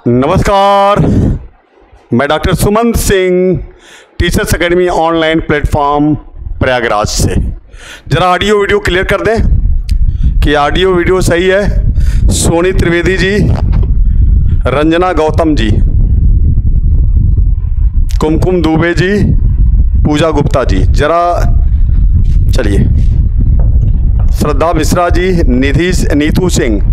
नमस्कार, मैं doctor Sumant Singh, teachers academy online platform Prayagraj से। ज़रा ऑडियो वीडियो क्लियर कर दें कि ऑडियो वीडियो सही है। सोनी त्रिवेदी जी, रंजना गौतम जी, कुमकुम दुबे जी, पूजा गुप्ता जी, ज़रा चलिए। Shraddha Mishra ji, Neetu Singh,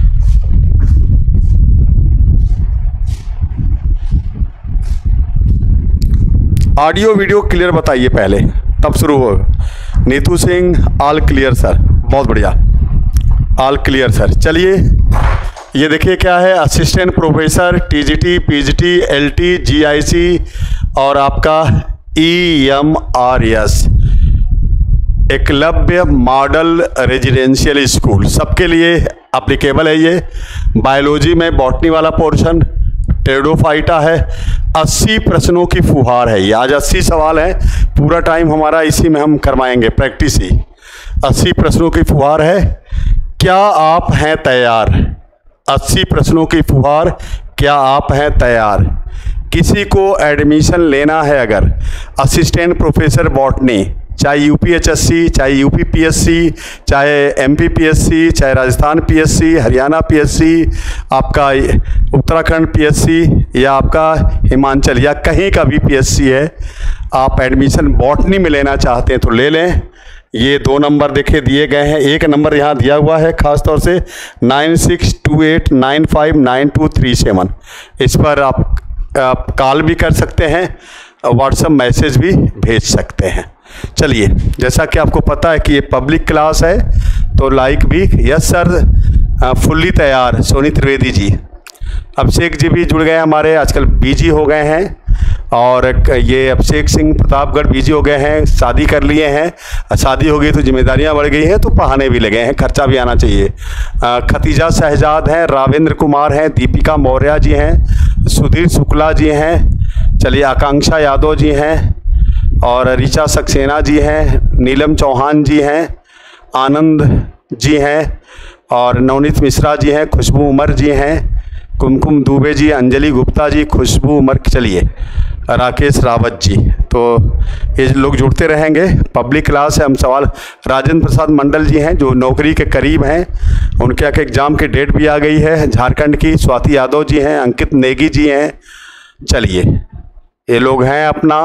audio video clear बताइए पहले, तब शुरू होगा। Neetu Singh, all clear sir, बहुत बढ़िया, ऑल क्लियर सर। चलिए, ये देखिए क्या है, assistant professor TGT, PGT, LT, GIC और आपका EMRS, Eklavya model residential school, सबके लिए एप्लीकेबल है। ये बायोलॉजी में बॉटनी वाला पोर्शन टेरिडोफाइटा है। 80 प्रश्नों की फुहार है ये। आज 80 सवाल है, पूरा टाइम हमारा इसी में हम करवाएंगे, प्रैक्टिस ही। 80 प्रश्नों की फुहार है। क्या आप हैं तैयार? 80 प्रश्नों की फुहार, क्या आप हैं तैयार? किसी को एडमिशन लेना है अगर असिस्टेंट प्रोफेसर बॉटनी, चाहे UPHSC, चाहे UPPSC, चाहे MPPSC, चाहे राजस्थान PSC, हरियाणा PSC, आपका उत्तराखंड PSC या आपका हिमाचल या कहीं का भी PSC है, आप एडमिशन बॉटनी में लेना चाहते हैं तो ले लें। ये 2 नंबर देखे दिए गए हैं। एक नंबर यहाँ दिया हुआ है खास तौर से 9628959237। इस पर आप कॉल भी कर सकते हैं, व्हाट्सएप मैसेज भी भेज सकते हैं। चलिए, जैसा कि आपको पता है कि ये पब्लिक क्लास है तो लाइक भी। यस सर, फुल्ली तैयार। सोनी त्रिवेदी जी, अभिषेक जी भी जुड़ गए हमारे, आजकल बिजी हो गए हैं। और ये अभिषेक सिंह प्रतापगढ़ बिजी हो गए हैं, शादी कर लिए हैं। शादी हो गई तो जिम्मेदारियां बढ़ गई हैं, तो पढ़ाने भी लगे हैं, खर्चा भी आना चाहिए। खतीजा शहजाद हैं, रावेंद्र कुमार हैं, दीपिका मौर्य जी हैं, सुधीर शुक्ला जी हैं, चलिए आकांक्षा यादव जी हैं, और ऋचा सक्सेना जी हैं, नीलम चौहान जी हैं, आनंद जी हैं, और नवनीत मिश्रा जी हैं, खुशबू उमर जी हैं, कुमकुम दुबे जी, अंजलि गुप्ता जी, खुशबू उमर, चलिए राकेश रावत जी। तो ये लोग जुड़ते रहेंगे। पब्लिक क्लास है। हम सवाल, राजेंद्र प्रसाद मंडल जी हैं जो नौकरी के करीब हैं, उनके यहाँ के एग्ज़ाम की डेट भी आ गई है झारखंड की। स्वाति यादव जी हैं, अंकित नेगी जी हैं। चलिए, ये लोग हैं अपना।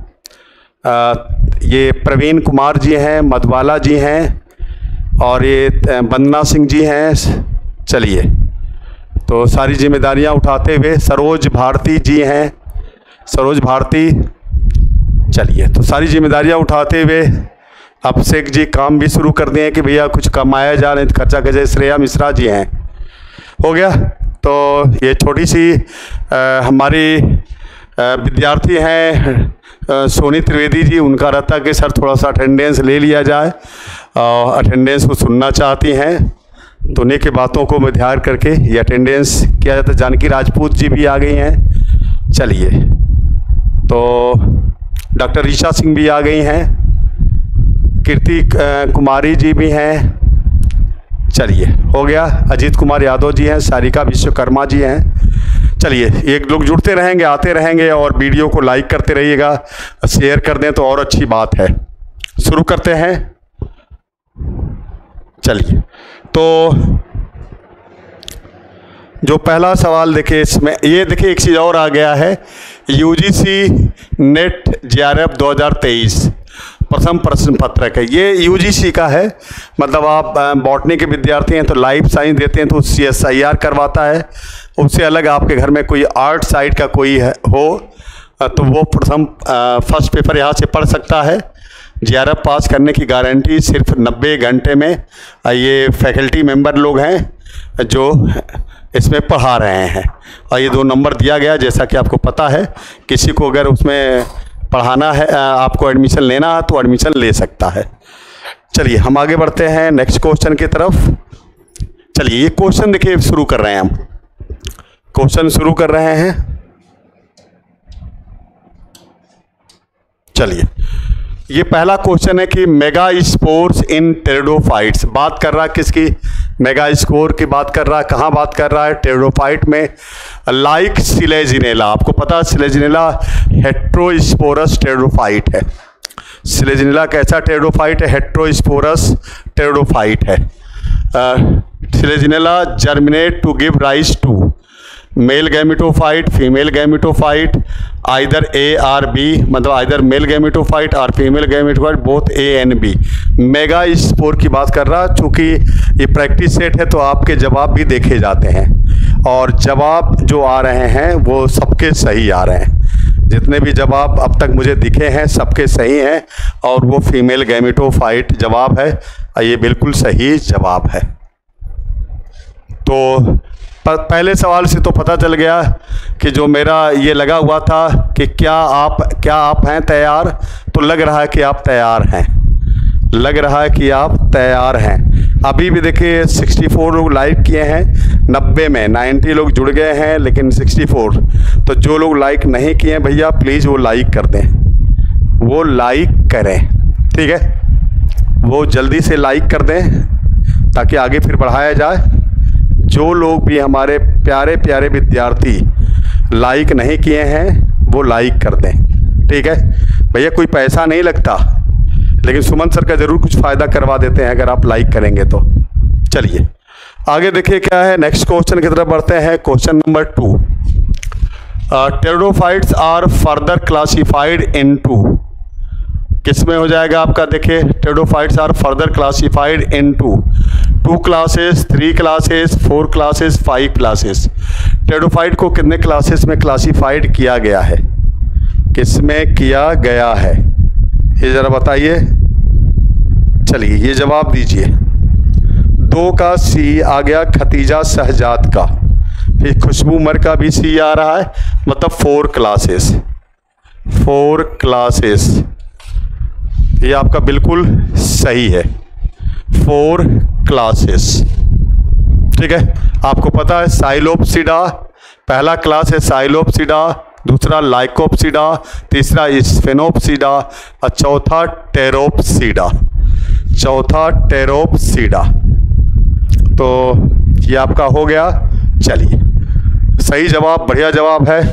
ये प्रवीण कुमार जी हैं, मधवाला जी हैं, और ये वंदना सिंह जी हैं। चलिए, तो सारी जिम्मेदारियां उठाते हुए सरोज भारती जी हैं, सरोज भारती। चलिए, तो सारी जिम्मेदारियां उठाते हुए अभिषेक जी काम भी शुरू कर दिए कि भैया कुछ कमाया जा रहे, खर्चा कर जाए। श्रेया मिश्रा जी हैं। हो गया। तो ये छोटी सी हमारी विद्यार्थी हैं सोनी त्रिवेदी जी, उनका रहता कि सर थोड़ा सा अटेंडेंस ले लिया जाए, अटेंडेंस को सुनना चाहती हैं, तो उन्हीं की बातों को मैं ध्यान करके ये अटेंडेंस किया जाता है। जानकी राजपूत जी भी आ गई हैं। चलिए, तो डॉक्टर ऋचा सिंह भी आ गई हैं, कीर्ति कुमारी जी भी हैं। चलिए, हो गया। अजीत कुमार यादव जी हैं, सारिका विश्वकर्मा जी हैं। चलिए, एक लोग जुड़ते रहेंगे, आते रहेंगे, और वीडियो को लाइक करते रहिएगा, शेयर कर दें तो और अच्छी बात है। शुरू करते हैं। चलिए, तो जो पहला सवाल देखिए, इसमें ये देखिए एक चीज़ और आ गया है। UGC नेट JRF 2023 प्रथम प्रश्न पत्रक है। ये UGC का है, मतलब आप बॉटनी के विद्यार्थी हैं तो लाइफ साइंस देते हैं तो CSIR करवाता है। उससे अलग आपके घर में कोई आर्ट साइड का कोई हो तो वो प्रथम फर्स्ट पेपर यहाँ से पढ़ सकता है। JRF पास करने की गारंटी सिर्फ 90 घंटे में। ये फैकल्टी मेंबर लोग हैं जो इसमें पढ़ा रहे हैं, और ये 2 नंबर दिया गया जैसा कि आपको पता है। किसी को अगर उसमें पढ़ाना है, आपको एडमिशन लेना है तो एडमिशन ले सकता है। चलिए, हम आगे बढ़ते हैं नेक्स्ट क्वेश्चन की तरफ। चलिए, ये क्वेश्चन देखिए शुरू कर रहे हैं हम। क्वेश्चन शुरू कर रहे हैं। चलिए, ये पहला क्वेश्चन है कि मेगा स्पोर्स इन टेरिडोफाइट्स, बात कर रहा किसकी? मेगा स्पोर की बात कर रहा है। कहाँ बात कर रहा है? टेरोफाइट में, लाइक सिलेजिनेला। आपको पता है सिलेजिनेला हेट्रोस्पोरस टेरोफाइट है। सिलेजिनेला कैसा टेरोफाइट है? हेट्रोस्पोरस टेरोफाइट है। Selaginella germinate to give rise to male gametophyte, female gametophyte, either A or B, मतलब आइदर मेल गैमेटोफाइट और female gametophyte, both A and B. Mega spore की बात कर रहा, चूँकि ये प्रैक्टिस सेट है तो आपके जवाब भी देखे जाते हैं और जवाब जो आ रहे हैं वो सबके सही आ रहे हैं। जितने भी जवाब अब तक मुझे दिखे हैं सबके सही हैं और वो फीमेल गैमेटोफाइट जवाब है। ये बिल्कुल सही जवाब है। तो पहले सवाल से तो पता चल गया कि जो मेरा ये लगा हुआ था कि क्या आप हैं तैयार, तो लग रहा है कि आप तैयार हैं, लग रहा है कि आप तैयार हैं। अभी भी देखिए 64 लोग लाइक किए हैं, 90 में 90 लोग जुड़ गए हैं, लेकिन 64। तो जो लोग लाइक नहीं किए हैं भैया प्लीज़ वो लाइक कर दें, वो लाइक करें, ठीक है, वो जल्दी से लाइक कर दें ताकि आगे फिर बढ़ाया जाए। जो लोग भी हमारे प्यारे प्यारे विद्यार्थी लाइक नहीं किए हैं वो लाइक कर दें, ठीक है भैया। कोई पैसा नहीं लगता, लेकिन सुमन सर का ज़रूर कुछ फ़ायदा करवा देते हैं अगर आप लाइक करेंगे तो। चलिए आगे देखिए क्या है, नेक्स्ट क्वेश्चन की तरफ बढ़ते हैं। Question number 2, pteridophytes are further classified into, किसमें हो जाएगा आपका? देखिए pteridophytes are further classified into 2 classes, 3 classes, 4 classes, 5 classes. Pteridophyte को कितने क्लासेस में क्लासिफाइड किया गया है? किसमें किया गया है ये ज़रा बताइए। चलिए ये जवाब दीजिए। 2 का सी आ गया, खतीजा शहजाद का, फिर खुशबू उमर का भी सी आ रहा है, मतलब 4 क्लासेस, 4 क्लासेस। ये आपका बिल्कुल सही है, 4 क्लासेस, ठीक है। आपको पता है साइलोप्सिडा, पहला क्लास है साइलोप्सिडा, दूसरा लाइकोप्सिडा, तीसरा स्फेनोप्सिडा और चौथा टेरोप्सिडा, चौथा टेरोप्सिडा। तो ये आपका हो गया। चलिए सही जवाब, बढ़िया जवाब है।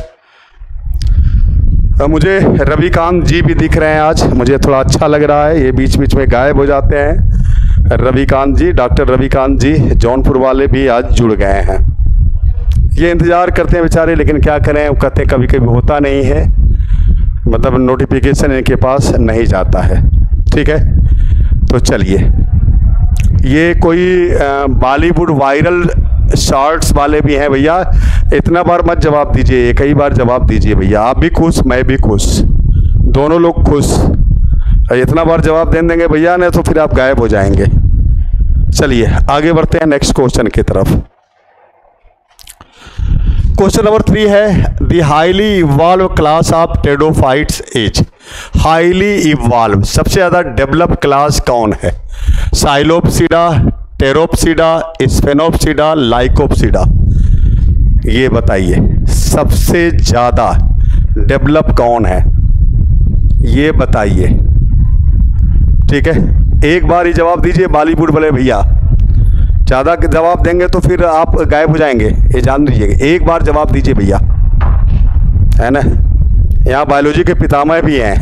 मुझे रविकांत जी भी दिख रहे हैं आज, मुझे थोड़ा अच्छा लग रहा है, ये बीच बीच में गायब हो जाते हैं। रविकांत जी, डॉक्टर रविकांत जी जौनपुर वाले भी आज जुड़ गए हैं। ये इंतज़ार करते हैं बेचारे, लेकिन क्या करें, वो कहते हैं कभी कभी होता नहीं है, मतलब नोटिफिकेशन इनके पास नहीं जाता है, ठीक है। तो चलिए, ये कोई बॉलीवुड वायरल शॉर्ट्स वाले भी हैं भैया, इतना बार मत जवाब दीजिए, कई बार जवाब दीजिए भैया। आप भी खुश, मैं भी खुश, दोनों लोग खुश। इतना बार जवाब दे देंगे भैया, नहीं तो फिर आप गायब हो जाएंगे। चलिए आगे बढ़ते हैं नेक्स्ट क्वेश्चन की तरफ। क्वेश्चन नंबर 3 है, the highly evolve class of pteridophytes is. Highly evolve, सबसे ज़्यादा डेवलप क्लास कौन है? Psilopsida, pteropsida, sphenopsida, lycopsida. ये बताइए सबसे ज़्यादा डेवलप कौन है, ये बताइए, ठीक है। एक बार ही जवाब दीजिए बॉलीवुड वाले भैया, ज़्यादा जवाब देंगे तो फिर आप गायब हो जाएंगे, ये जान लीजिएगा। एक बार जवाब दीजिए भैया, है ना, यहाँ बायोलॉजी के पितामह भी हैं।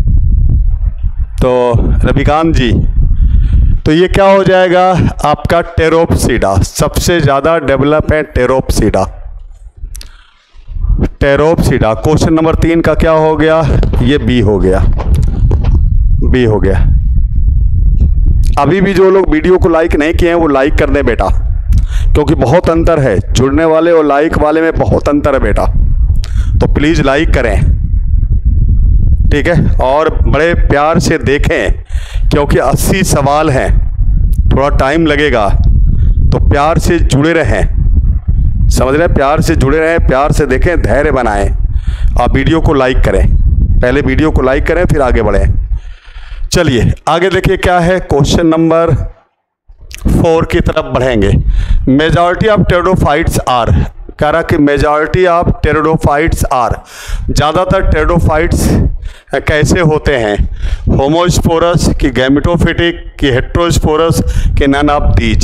तो रविकांत जी, तो ये क्या हो जाएगा आपका? टेरोप्सिडा, सबसे ज़्यादा डेवलप है टेरोप्सिडा, टेरोप्सिडा। क्वेश्चन नंबर 3 का क्या हो गया? ये बी हो गया, बी हो गया। अभी भी जो लोग वीडियो को लाइक नहीं किए हैं वो लाइक कर दें बेटा, क्योंकि बहुत अंतर है, जुड़ने वाले और लाइक वाले में बहुत अंतर है बेटा, तो प्लीज़ लाइक करें, ठीक है। और बड़े प्यार से देखें, क्योंकि 80 सवाल हैं, थोड़ा टाइम लगेगा, तो प्यार से जुड़े रहें, समझ रहे हैं, प्यार से जुड़े रहें, प्यार से देखें, धैर्य बनाएं और वीडियो को लाइक करें। पहले वीडियो को लाइक करें फिर आगे बढ़ें। चलिए आगे देखिए क्या है, क्वेश्चन नंबर 4 की तरफ बढ़ेंगे। मेजॉरिटी ऑफ टेरोफाइट्स आर, कह रहा कि मेजॉरिटी ऑफ टेरोफाइट्स आर, ज़्यादातर टेरोफाइट्स कैसे होते हैं? होमोस्पोरस की गैमेटोफिटिक की हेट्रोस्पोरस के नन ऑफ दीज।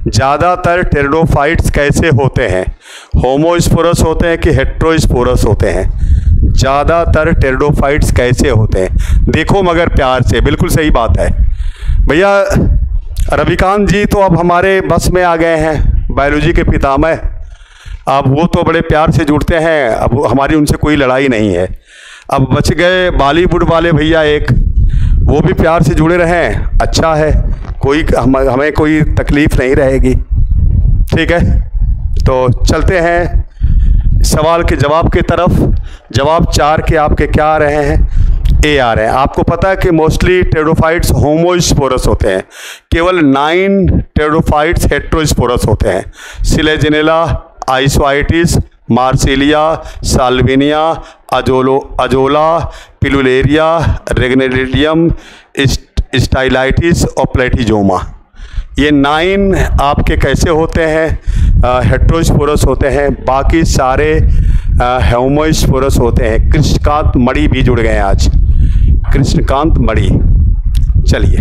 ज़्यादातर टेरिडोफाइट्स कैसे होते हैं? होमोस्पोरस होते हैं कि हेट्रोस्पोरस होते हैं? ज़्यादातर टेरिडोफाइट्स कैसे होते हैं? देखो मगर प्यार से, बिल्कुल सही बात है भैया। रविकांत जी तो अब हमारे बस में आ गए हैं, बायोलॉजी के पितामह। अब वो तो बड़े प्यार से जुड़ते हैं, अब हमारी उनसे कोई लड़ाई नहीं है। अब बच गए बॉलीवुड वाले भैया एक, वो भी प्यार से जुड़े रहें, अच्छा है, कोई हमें कोई तकलीफ़ नहीं रहेगी। ठीक है, तो चलते हैं सवाल के जवाब की तरफ। जवाब 4 के आपके क्या आ रहे हैं? ए आ रहे हैं। आपको पता है कि मोस्टली टेरिडोफाइट्स होमोस्पोरस होते हैं, केवल 9 टेरिडोफाइट्स हेट्रोस्पोरस होते हैं। Selaginella, isoetes, marsilea, salvinia, azolla, pilularia, regnellidium, stylites और प्लेटिजोमा, ये 9 आपके कैसे होते हैं? हेट्रोस्पोरस होते हैं। बाकी सारे होमोस्पोरस होते हैं। कृष्णकांत मणि भी जुड़ गए आज, कृष्णकांत मणि। चलिए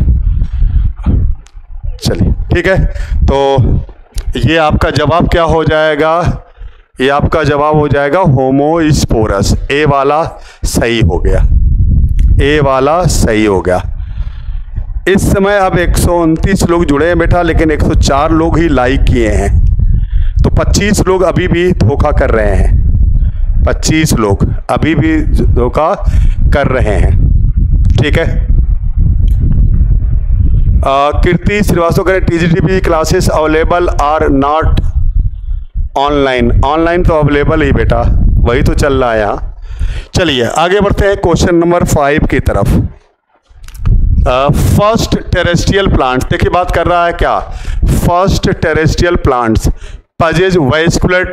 ठीक है, तो ये आपका जवाब क्या हो जाएगा? ये आपका जवाब हो जाएगा होमोस्पोरस। ए वाला सही हो गया, ए वाला सही हो गया। इस समय अब 129 लोग जुड़े हैं बेटा, लेकिन 104 लोग ही लाइक किए हैं, तो 25 लोग अभी भी धोखा कर रहे हैं। 25 लोग अभी भी धोखा कर रहे हैं। ठीक है, कीर्ति श्रीवास्तव करें, TGTB classes available are not online. Online तो अवेलेबल ही बेटा, वही तो चल रहा है यहाँ। चलिए आगे बढ़ते हैं क्वेश्चन नंबर 5 की तरफ। फर्स्ट टेरेस्ट्रियल प्लांट्स, देखिए बात कर रहा है क्या? First terrestrial plants possess vascular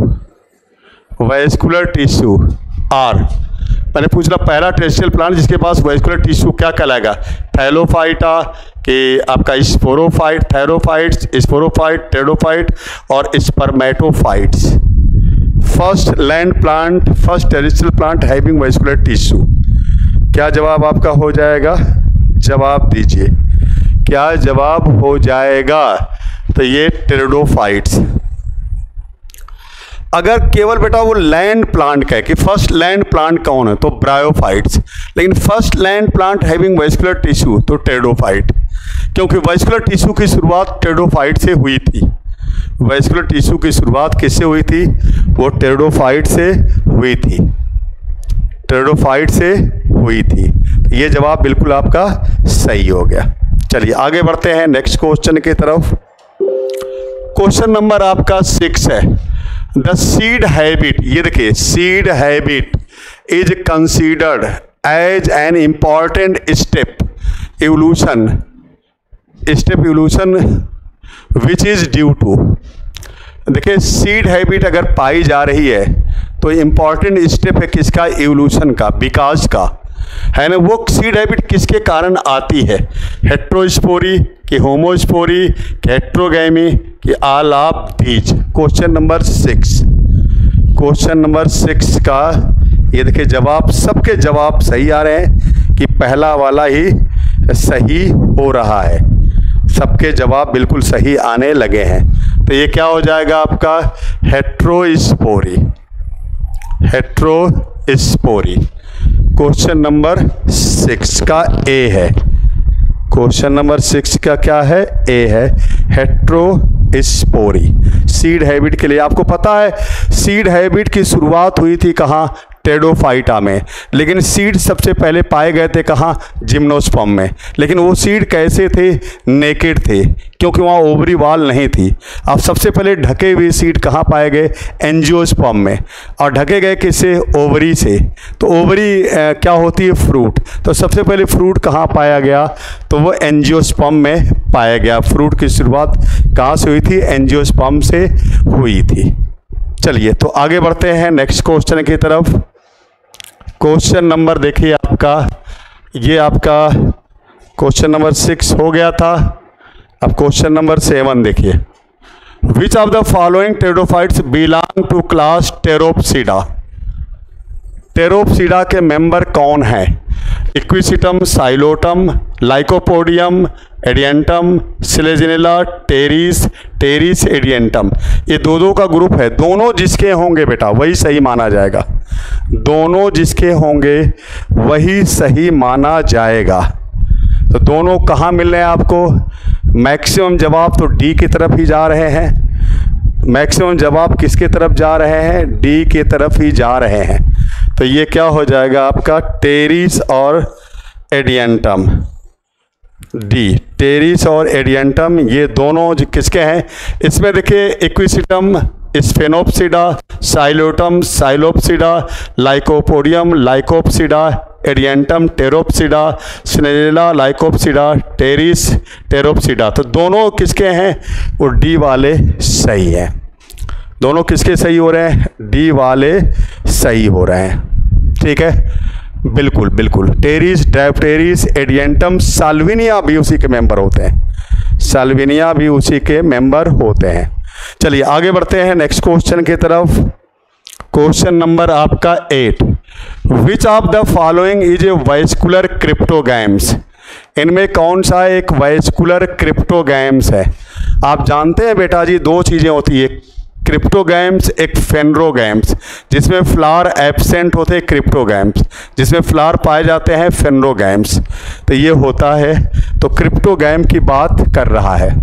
tissue are, मैंने पूछ रहा पहला टेरेस्ट्रियल प्लांट जिसके पास वैस्कुलर टिश्यू क्या कहलाएगा? थैलोफाइटा कि आपका स्पोरोफाइट, थैरोफाइट्स, स्पोरोफाइट, टेरिडोफाइट और spermatophytes. First land plant, first terrestrial plant having vascular tissue. क्या जवाब आपका हो जाएगा? जवाब दीजिए, क्या जवाब हो जाएगा? तो ये टेरिडोफाइट्स। अगर केवल बेटा वो लैंड प्लांट कहे कि फर्स्ट लैंड प्लांट कौन है, तो ब्रायोफाइट्स। लेकिन first land plant having vascular tissue, तो टेरिडोफाइट, क्योंकि वैस्कुलर टिश्यू की शुरुआत टेरिडोफाइट से हुई थी। वैस्कुलर टिश्यू की शुरुआत किससे हुई थी? वो टेरिडोफाइट से हुई थी, टेरिडोफाइट से हुई थी। ये जवाब बिल्कुल आपका सही हो गया। चलिए आगे बढ़ते हैं नेक्स्ट क्वेश्चन की तरफ। क्वेश्चन नंबर आपका 6 है। द सीड हैबिट, ये देखिए, seed habit is considered as an important step evolution which is due to. देखिए सीड हैबिट अगर पाई जा रही है तो इम्पॉर्टेंट स्टेप है किसका? इवोल्यूशन का, विकास का, है ना। वो सीड हैबिट किसके कारण आती है? हेट्रोस्पोरी कि होमोस्पोरी कि हेट्रोगैमी कि all of these. Question number 6 का ये देखिए जवाब, सबके जवाब सही आ रहे हैं कि पहला वाला ही सही हो रहा है। सबके जवाब बिल्कुल सही आने लगे हैं। तो ये क्या हो जाएगा आपका? हेट्रोस्पोरी। क्वेश्चन नंबर 6 का ए है। क्वेश्चन नंबर 6 का क्या है? ए है, हेट्रोस्पोरी। सीड हैबिट के लिए आपको पता है सीड हैबिट की शुरुआत हुई थी कहाँ? टेरिडोफाइटा में। लेकिन सीड सबसे पहले पाए गए थे कहाँ? जिम्नोस्पर्म में। लेकिन वो सीड कैसे थे? नेकेड थे, क्योंकि वहाँ ओवरी वाल नहीं थी। अब सबसे पहले ढके हुए सीड कहाँ पाए गए? एंजियोस्पर्म में। और ढके गए किससे? ओवरी से। तो ओवरी क्या होती है? फ्रूट। तो सबसे पहले फ्रूट कहाँ पाया गया? तो वो एंजियोस्पर्म में पाया गया। फ्रूट की शुरुआत कहाँ से हुई थी? एंजियोस्पर्म से हुई थी। चलिए तो आगे बढ़ते हैं नेक्स्ट क्वेश्चन की तरफ। क्वेश्चन नंबर देखिए आपका, ये आपका क्वेश्चन नंबर 6 हो गया था। अब क्वेश्चन नंबर 7 देखिए। Which of the following pteridophytes belong to class pteropsida? Pteropsida के मेंबर कौन है? Equisetum, psilotum, lycopodium, adiantum, selaginella, pteris, pteris adiantum. ये दो का ग्रुप है। दोनों जिसके होंगे बेटा वही सही माना जाएगा। दोनों जिसके होंगे वही सही माना जाएगा। तो दोनों कहाँ मिल रहे हैं आपको? मैक्सिमम जवाब तो डी की तरफ ही जा रहे हैं। मैक्सिमम जवाब किसके तरफ जा रहे हैं? डी की तरफ ही जा रहे हैं। तो ये क्या हो जाएगा आपका? टेरिस और एडियंटम। डी, टेरिस और एडियंटम, ये दोनों किसके हैं? इसमें देखिए equisetum, sphenopsida, psilotum, psilopsida, lycopodium, lycopsida, adiantum, pteropsida, selaginella, lycopsida, pteris, pteropsida. तो दोनों किसके हैं? वो डी वाले सही हैं। दोनों किसके सही हो रहे हैं? डी वाले सही हो रहे हैं। ठीक है, बिल्कुल बिल्कुल। टेरिस, डायप्टेरिस, एडियंटम, साल्विनिया भी उसी के मेंबर होते हैं। साल्विनिया भी उसी के मेंबर होते हैं। चलिए आगे बढ़ते हैं नेक्स्ट क्वेश्चन की तरफ। क्वेश्चन नंबर आपका 8। Which of the following is a vascular cryptogams? इनमें कौन सा एक वेस्कुलर क्रिप्टोगैम्स है? आप जानते हैं बेटा जी दो चीज़ें होती है, क्रिप्टोगैम्स, एक फेनरोगैम्स। जिसमें फ्लावर एब्सेंट होते हैं क्रिप्टोगैम्स, जिसमें फ्लावर पाए जाते हैं फेनरोगैम्स। तो ये होता है, तो क्रिप्टोगैम की बात कर रहा है।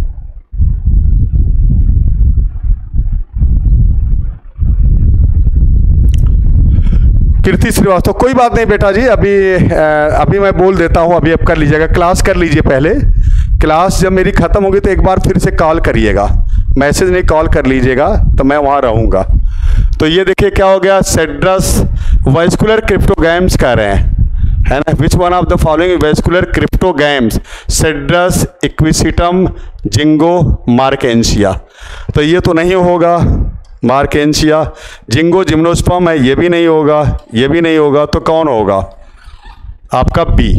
कीर्ति श्रीवास्तव, कोई बात नहीं बेटा जी, अभी मैं बोल देता हूँ, अभी आप कर लीजिएगा, क्लास कर लीजिए पहले। क्लास जब मेरी ख़त्म होगी तो एक बार फिर से कॉल करिएगा, मैसेज नहीं कॉल कर लीजिएगा, तो मैं वहाँ रहूँगा। तो ये देखिए क्या हो गया, सेड्रस वेस्कुलर क्रिप्टोगैम्स कह रहे हैं, है ना। Which one of the following vascular cryptogams? Cedrus, equisetum, ginkgo, marchantia. तो ये तो नहीं होगा, मार्केंशिया। जिंगो जिम्नोस्पर्म है, ये भी नहीं होगा, ये भी नहीं होगा। तो कौन होगा? आपका बी।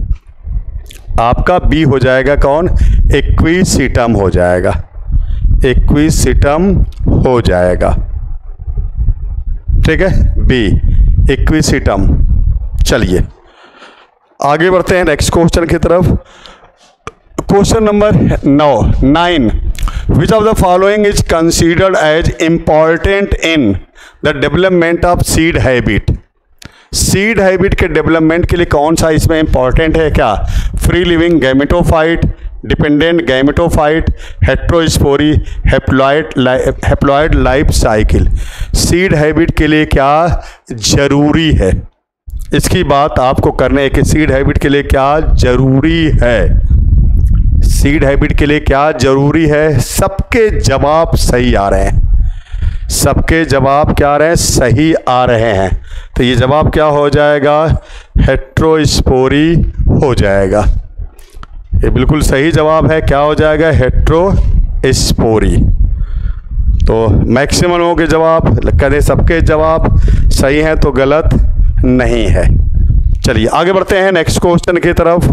आपका बी हो जाएगा कौन? इक्विसिटम हो जाएगा, इक्विसिटम हो जाएगा। ठीक है, बी इक्विसिटम। चलिए आगे बढ़ते हैं नेक्स्ट क्वेश्चन की तरफ। Question number 9। Which of the following is considered as important in the development of seed habit? Seed habit के डेवलपमेंट के लिए कौन सा इसमें इंपॉर्टेंट है? क्या? Free living gametophyte, dependent gametophyte, heterospory, haploid life cycle. Seed habit के लिए क्या जरूरी है, इसकी बात आपको करनी है कि सीड हैबिट के लिए क्या जरूरी है। सीड हैबिट के लिए क्या जरूरी है? सबके जवाब सही आ रहे हैं, सबके जवाब क्या आ रहे हैं? सही आ रहे हैं। तो ये जवाब क्या हो जाएगा? हेट्रोस्पोरी हो जाएगा। ये बिल्कुल सही जवाब है। क्या हो जाएगा? हेट्रोस्पोरी। तो मैक्सिमम लोगों के जवाब, कदें सबके जवाब सही हैं तो गलत नहीं है। चलिए आगे बढ़ते हैं नेक्स्ट क्वेश्चन की तरफ।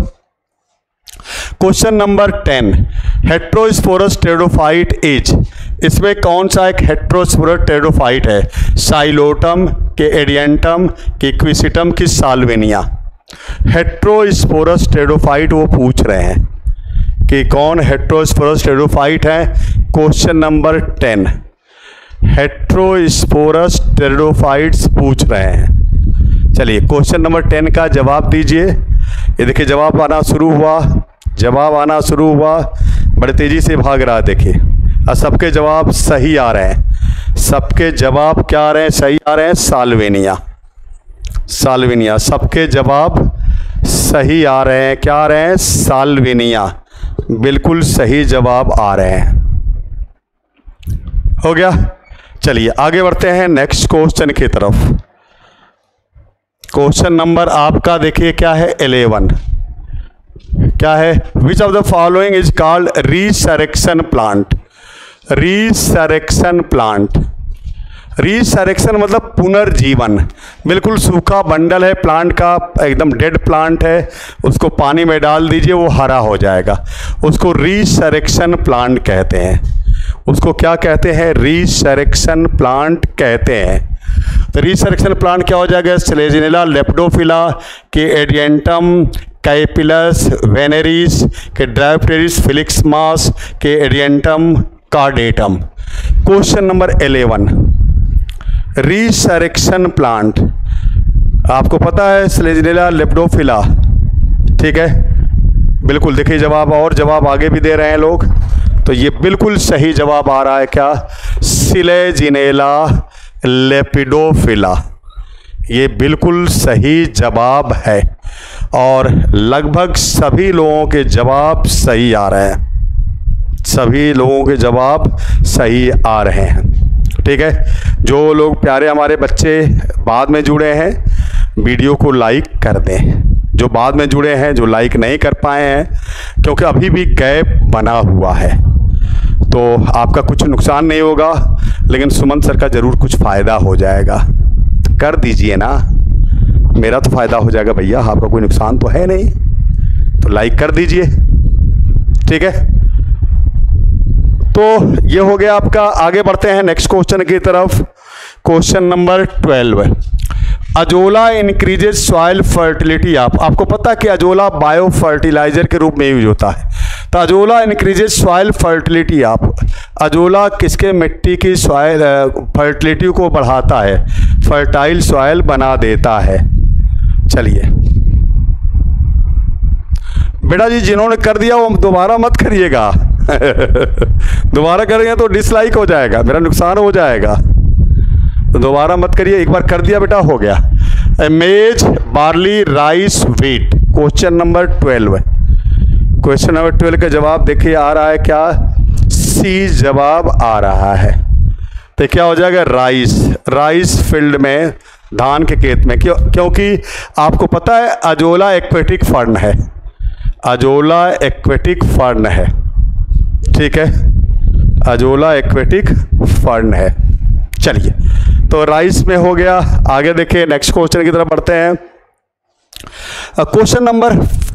Question number 10। Heterosporous pteridophyte is? इसमें कौन सा एक हेट्रोस्पोरस टेरोफाइट है? साइलोटम के, एडियंटम के, इक्विसिटम की, साल्विनिया। हेट्रोस्पोरस टेरोफाइट वो पूछ रहे हैं कि कौन हेट्रोस्पोरस टेरोफाइट है। क्वेश्चन नंबर 10 हेट्रोस्पोरस टेरोफाइट्स पूछ रहे हैं। चलिए क्वेश्चन नंबर 10 का जवाब दीजिए। ये देखिए जवाब आना शुरू हुआ, जवाब आना शुरू हुआ, बड़े तेजी से भाग रहा है। देखिए और सबके जवाब सही आ रहे हैं, सबके जवाब क्या आ रहे हैं? सही आ रहे हैं। Salvinia, salvinia. सबके जवाब सही आ रहे हैं। क्या आ रहे हैं? साल्विनिया। बिल्कुल सही जवाब आ रहे हैं। हो गया। चलिए आगे बढ़ते हैं नेक्स्ट क्वेश्चन की तरफ। क्वेश्चन नंबर आपका देखिए क्या है? 11। क्या है? Which of the following is called resurrection plant? Resurrection plant, resurrection मतलब पुनर्जीवन। बिल्कुल सूखा बंडल है प्लांट का, एकदम डेड प्लांट है, उसको पानी में डाल दीजिए वो हरा हो जाएगा, उसको रिसरेक्शन प्लांट कहते हैं। उसको क्या कहते हैं? रिसरेक्शन प्लांट कहते हैं। तो रिसरेक्शन प्लांट क्या हो जाएगा? स्लेजिनेला लेपिडोफिला के एडियंटम कैपिलस वेनेरिस के ड्रायोप्टेरिस फिलिक्स मास के adiantum caudatum. Question number 11, resurrection plant आपको पता है स्लेजिनेला लेपिडोफिला, ठीक है, बिल्कुल देखिए जवाब, और जवाब आगे भी दे रहे हैं लोग, तो ये बिल्कुल सही जवाब आ रहा है क्या? स्लेजिनेला लेपिडोफिला, ये बिल्कुल सही जवाब है और लगभग सभी लोगों के जवाब सही आ रहे हैं, सभी लोगों के जवाब सही आ रहे हैं, ठीक है। जो लोग प्यारे हमारे बच्चे बाद में जुड़े हैं वीडियो को लाइक कर दें, जो बाद में जुड़े हैं, जो लाइक नहीं कर पाए हैं क्योंकि अभी भी गैप बना हुआ है, तो आपका कुछ नुकसान नहीं होगा लेकिन सुमन सर का ज़रूर कुछ फ़ायदा हो जाएगा, तो कर दीजिए ना, मेरा तो फ़ायदा हो जाएगा भैया, आपका कोई नुकसान तो है नहीं, तो लाइक कर दीजिए, ठीक है। तो ये हो गया आपका। आगे बढ़ते हैं नेक्स्ट क्वेश्चन की तरफ। Question number 12, azolla increases soil fertility. आपको पता है कि अजोला बायो फर्टिलाइजर के रूप में यूज होता है, तो azolla increases soil fertility. Azolla किसके मिट्टी की सॉइल फर्टिलिटी को बढ़ाता है, फर्टाइल सॉइल बना देता है। चलिए बेटा जी, जिन्होंने कर दिया वो दोबारा मत करिएगा दोबारा करेंगे तो डिसलाइक हो जाएगा, मेरा नुकसान हो जाएगा, तो दोबारा मत करिए, एक बार कर दिया बेटा हो गया। Maize barley rice wheat, question number 12। Question number 12 का जवाब देखिए आ रहा है क्या? सी जवाब आ रहा है, तो क्या हो जाएगा? राइस, राइस फील्ड में, धान के खेत में, क्योंकि आपको पता है अजोला एक्वेटिक फर्न है, अजोला एक्वेटिक फर्न है, ठीक है, अजोला एक्वेटिक फर्न है। चलिए तो राइस में हो गया। आगे देखिए नेक्स्ट क्वेश्चन की तरफ बढ़ते हैं। Question number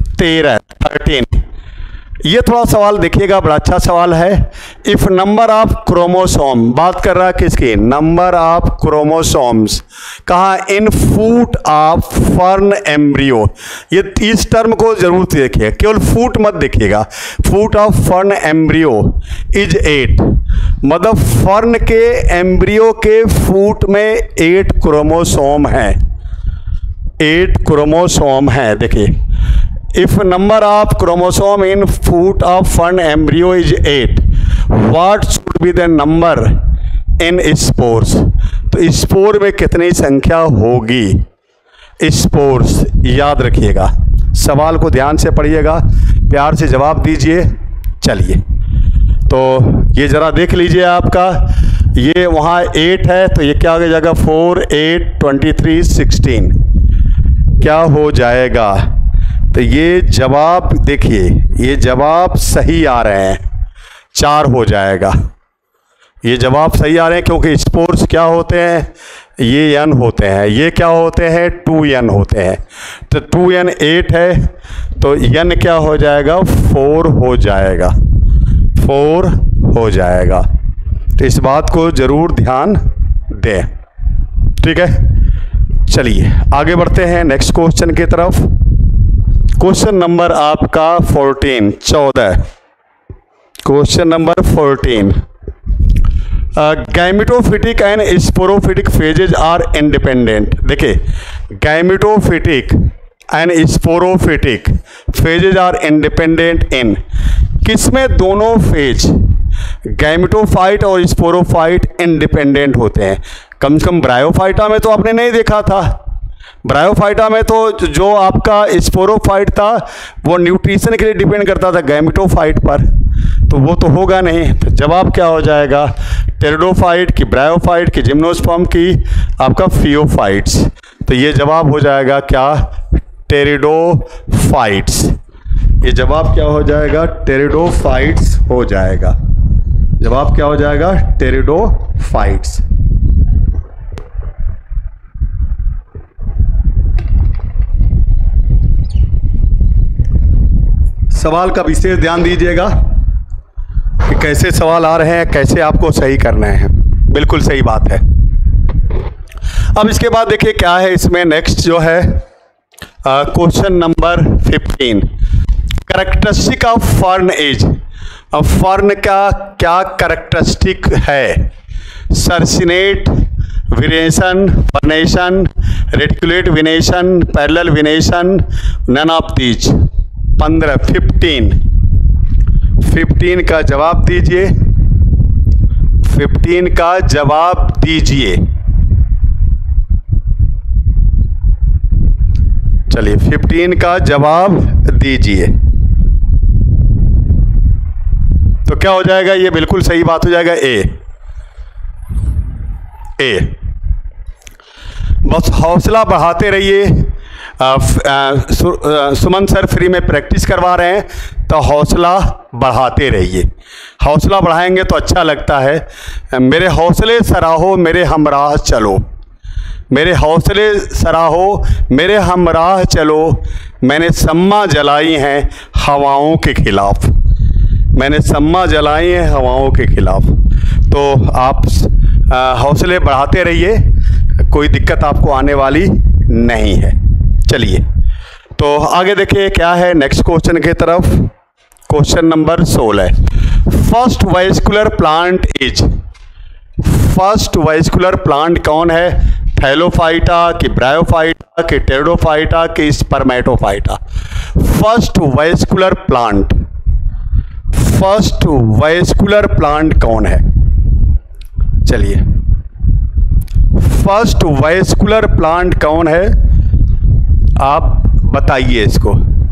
13। ये थोड़ा सवाल देखिएगा, बड़ा अच्छा सवाल है। इफ नंबर ऑफ क्रोमोसोम, बात कर रहा है किसकी? नंबर ऑफ क्रोमोसोम्स, कहा in foot of fern embryo. ये इस टर्म को जरूर देखिए, केवल फूट मत देखिएगा, foot of fern embryo is 8, मतलब फर्न के एम्ब्रियो के फूट में 8 क्रोमोसोम हैं, 8 क्रोमोसोम हैं। देखिए if number of chromosome in foot of fern embryo is 8, what should be the number in spores? तो स्पोर में कितनी संख्या होगी? स्पोर्स याद रखिएगा, सवाल को ध्यान से पढ़िएगा, प्यार से जवाब दीजिए। चलिए तो ये ज़रा देख लीजिए, आपका ये वहाँ 8 है तो ये क्या हो जाएगा? 4, 8, 23, 16 क्या हो जाएगा? तो ये जवाब देखिए, ये जवाब सही आ रहे हैं, 4 हो जाएगा। ये जवाब सही आ रहे हैं क्योंकि स्पोर्स क्या होते हैं? ये n होते हैं, ये क्या होते हैं? 2n होते हैं। तो 2n 8 है तो n क्या हो जाएगा? 4 हो जाएगा, 4 हो जाएगा। तो इस बात को ज़रूर ध्यान दें, ठीक है। चलिए आगे बढ़ते हैं नेक्स्ट क्वेश्चन की तरफ। क्वेश्चन नंबर आपका 14। Question number 14, gametophytic and sporophytic phases are independent. देखिए gametophytic and sporophytic phases are independent in, किसमें दोनों फेज गैमेटोफाइट और स्पोरोफाइट इंडिपेंडेंट होते हैं? कम से कम ब्रायोफाइटा में तो आपने नहीं देखा था, ब्रायोफाइटा में तो जो आपका स्पोरोफाइट था वो न्यूट्रिशन के लिए डिपेंड करता था गैमेटोफाइट पर, तो वो तो होगा नहीं। तो जवाब क्या हो जाएगा? टेरिडोफाइट की, ब्रायोफाइट की, जिम्नोस्पर्म की, आपका फियोफाइट्स। तो ये जवाब हो जाएगा क्या? टेरिडोफाइट्स। ये जवाब क्या हो जाएगा? टेरिडोफाइट्स हो जाएगा। जवाब क्या हो जाएगा? टेरिडोफाइट्स। सवाल का विशेष ध्यान दीजिएगा कि कैसे सवाल आ रहे हैं, कैसे आपको सही करना है। बिल्कुल सही बात है। अब इसके बाद देखिए क्या है इसमें नेक्स्ट जो है question number 15, characteristic of fern as. अब फर्न का क्या कैरेक्टरिस्टिक है? Circinate, venation, vernation, reticulate venation, parallel venation, none of these. 15 का जवाब दीजिए, 15 का जवाब दीजिए। चलिए 15 का जवाब दीजिए। तो क्या हो जाएगा? ये बिल्कुल सही बात हो जाएगा, ए। बस हौसला बढ़ाते रहिए। सुमन सर फ्री में प्रैक्टिस करवा रहे हैं, तो हौसला बढ़ाते रहिए। हौसला बढ़ाएंगे तो अच्छा लगता है। मेरे हौसले सराहो, मेरे हमराह चलो। मेरे हौसले सराहो, मेरे हमराह चलो। मैंने सम्मा जलाई हैं हवाओं के खिलाफ। मैंने सम्मा जलाई हैं हवाओं के खिलाफ। तो आप हौसले बढ़ाते रहिए, कोई दिक्कत आपको आने वाली नहीं है। चलिए तो आगे देखिए क्या है नेक्स्ट क्वेश्चन की तरफ। Question number 16, first vascular plant is. First vascular plant कौन है? थैलोफाइटा कि ब्रायोफाइटा कि टेरिडोफाइटा कि spermatophyta? First vascular plant, first vascular plant कौन है? चलिए फर्स्ट वेस्कुलर प्लांट कौन है, आप बताइए इसको।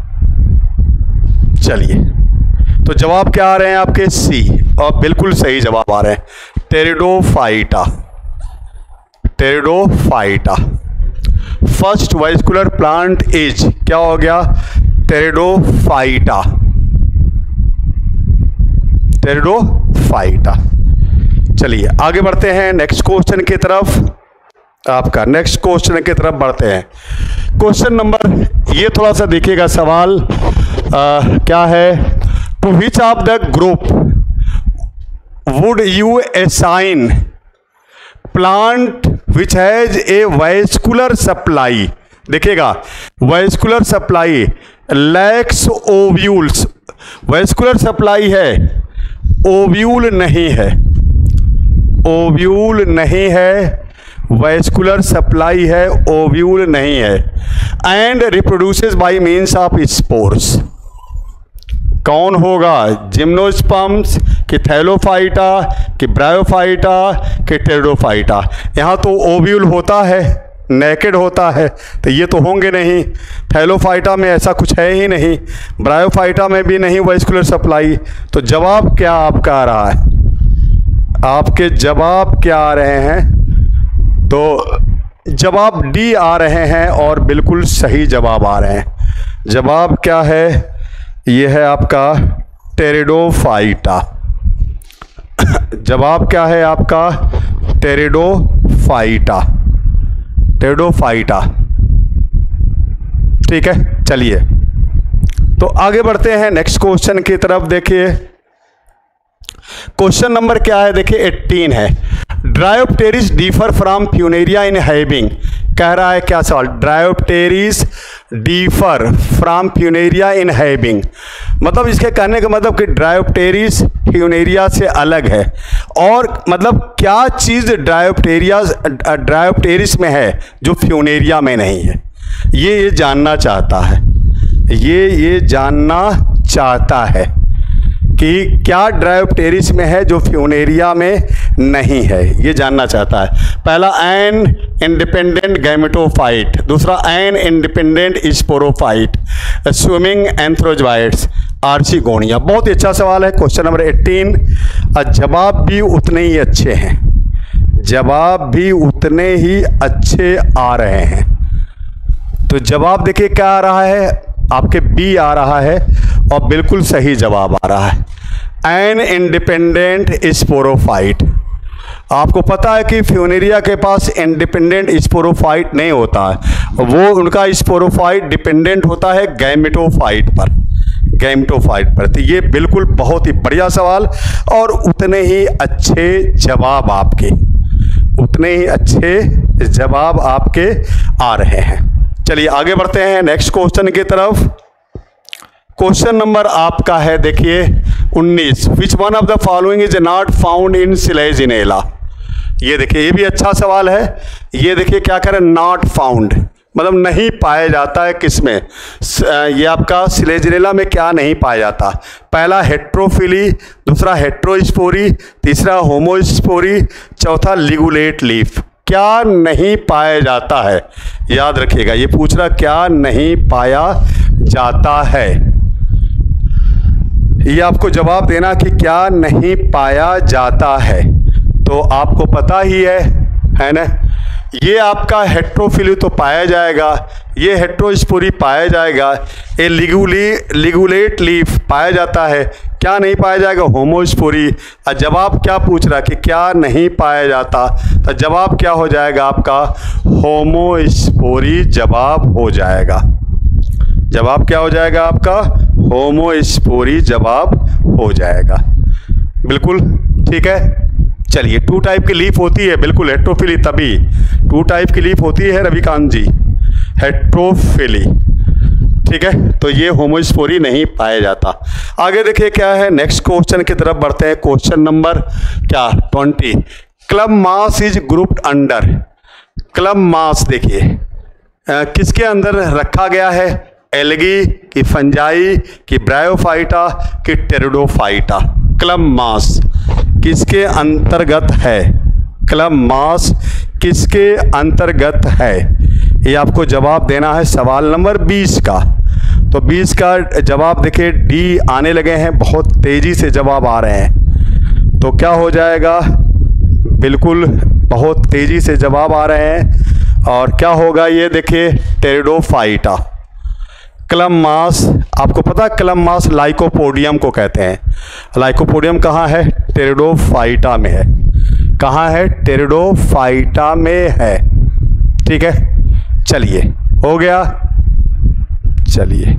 चलिए तो जवाब क्या आ रहे हैं आपके? सी, और बिल्कुल सही जवाब आ रहे हैं, pteridophyta. Pteridophyta. First vascular plant is क्या हो गया? टेरिडोफाइटा। टेरिडोफाइटा। चलिए आगे बढ़ते हैं नेक्स्ट क्वेश्चन की तरफ। आपका नेक्स्ट क्वेश्चन की तरफ बढ़ते हैं। क्वेश्चन नंबर, ये थोड़ा सा देखिएगा सवाल क्या है? To which of the group would you assign plant which has a vascular supply? देखिएगा, vascular supply lacks ovules. Vascular supply है, ओव्यूल नहीं है। ओव्यूल नहीं है, वेस्कुलर सप्लाई है, ओव्यूल नहीं है। And reproduces by means of spores. कौन होगा? जिम्नोस्पर्म्स कि थैलोफाइटा कि ब्रायोफाइटा कि टेरिडोफाइटा? यहाँ तो ओव्यूल होता है, नेकेड होता है, तो ये तो होंगे नहीं। थैलोफाइटा में ऐसा कुछ है ही नहीं, ब्रायोफाइटा में भी नहीं वेस्कुलर सप्लाई। तो जवाब क्या आपका आ रहा है? आपके जवाब क्या आ रहे हैं? तो जवाब डी आ रहे हैं, और बिल्कुल सही जवाब आ रहे हैं। जवाब क्या है? ये है आपका टेरिडोफाइटा। जवाब क्या है आपका? टेरिडोफाइटा। टेरिडोफाइटा। ठीक है, चलिए तो आगे बढ़ते हैं नेक्स्ट क्वेश्चन की तरफ। देखिए क्वेश्चन नंबर क्या है? देखिए 18 है, dryopteris differ from funaria in having. कह रहा है क्या सवाल? Dryopteris differ from funaria in having, मतलब इसके कहने का मतलब कि ड्रायोप्टेरिस फ्यूनेरिया से अलग है। और मतलब क्या चीज़ ड्रायोप्टेरिस में है जो फ्यूनेरिया में नहीं है? ये जानना चाहता है। ये जानना चाहता है कि क्या ड्रायोप्टेरिस में है जो फ्यूनेरिया में नहीं है, ये जानना चाहता है। पहला, एन इंडिपेंडेंट गैमेटोफाइट। दूसरा, an independent sporophyte. Swimming antherozoids, archegonia. बहुत ही अच्छा सवाल है क्वेश्चन नंबर 18, और जवाब भी उतने ही अच्छे हैं। जवाब भी उतने ही अच्छे आ रहे हैं। तो जवाब देखिए क्या आ रहा है आपके? बी आ रहा है, और बिल्कुल सही जवाब आ रहा है, एन इंडिपेंडेंट स्पोरोफाइट। आपको पता है कि फ्यूनेरिया के पास इंडिपेंडेंट स्पोरोफाइट नहीं होता है, वो उनका स्पोरोफाइट डिपेंडेंट होता है गैमेटोफाइट पर। गैमेटोफाइट पर। तो ये बिल्कुल बहुत ही बढ़िया सवाल, और उतने ही अच्छे जवाब आपके, उतने ही अच्छे जवाब आपके आ रहे हैं। चलिए आगे बढ़ते हैं नेक्स्ट क्वेश्चन की तरफ। क्वेश्चन नंबर आपका है देखिए 19, which one of the following is not found in selaginella. ये देखिए ये भी अच्छा सवाल है। ये देखिए क्या करें, नॉट फाउंड मतलब नहीं पाया जाता है किसमें, ये आपका सिलेजिनेला में क्या नहीं पाया जाता। पहला हेट्रोफिली, दूसरा हेट्रोस्पोरी, तीसरा होमोस्पोरी, चौथा लिगुलेट लीफ। क्या नहीं पाया जाता है, याद रखिएगा ये पूछ रहा क्या नहीं पाया जाता है। ये आपको जवाब देना कि क्या नहीं पाया जाता है। तो आपको पता ही है ना, ये आपका हेट्रोफिली तो पाया जाएगा, ये हेट्रोस्पोरी पाया जाएगा, ये लिगुलेट लीफ पाया जाता है। क्या नहीं पाया जाएगा, होमोस्पोरी। और जवाब क्या पूछ रहा कि क्या नहीं पाया जाता, तो जवाब क्या हो जाएगा आपका, होमोस्पोरी जवाब हो जाएगा। जवाब क्या हो जाएगा आपका, होमोस्पोरी जवाब हो जाएगा। बिल्कुल ठीक है। चलिए 2 टाइप की लीफ होती है, बिल्कुल हेट्रोफिली, तभी 2 टाइप की लीफ होती है रविकांत जी, हेट्रोफिली। ठीक है, तो ये होमोस्पोरी नहीं पाया जाता। आगे देखिए क्या है, नेक्स्ट क्वेश्चन की तरफ बढ़ते हैं। क्वेश्चन नंबर क्या 20, club moss is grouped under. Club moss देखिए किसके अंदर रखा गया है, एल्गी की, फंजाई की, ब्रायोफाइटा की, टेरिडोफाइटा। क्लब मास किसके अंतर्गत है, क्लब मास किसके अंतर्गत है, ये आपको जवाब देना है सवाल नंबर 20 का। तो 20 का जवाब देखिए डी आने लगे हैं, बहुत तेजी से जवाब आ रहे हैं। तो क्या हो जाएगा, बिल्कुल बहुत तेजी से जवाब आ रहे हैं। और क्या होगा ये देखिए, टेरिडोफाइटा। क्लब मास आपको पता है, क्लब मास लाइकोपोडियम को कहते हैं। लाइकोपोडियम कहाँ है, टेरिडोफाइटा में है। कहाँ है, टेरिडोफाइटा में है। ठीक है, चलिए हो गया। चलिए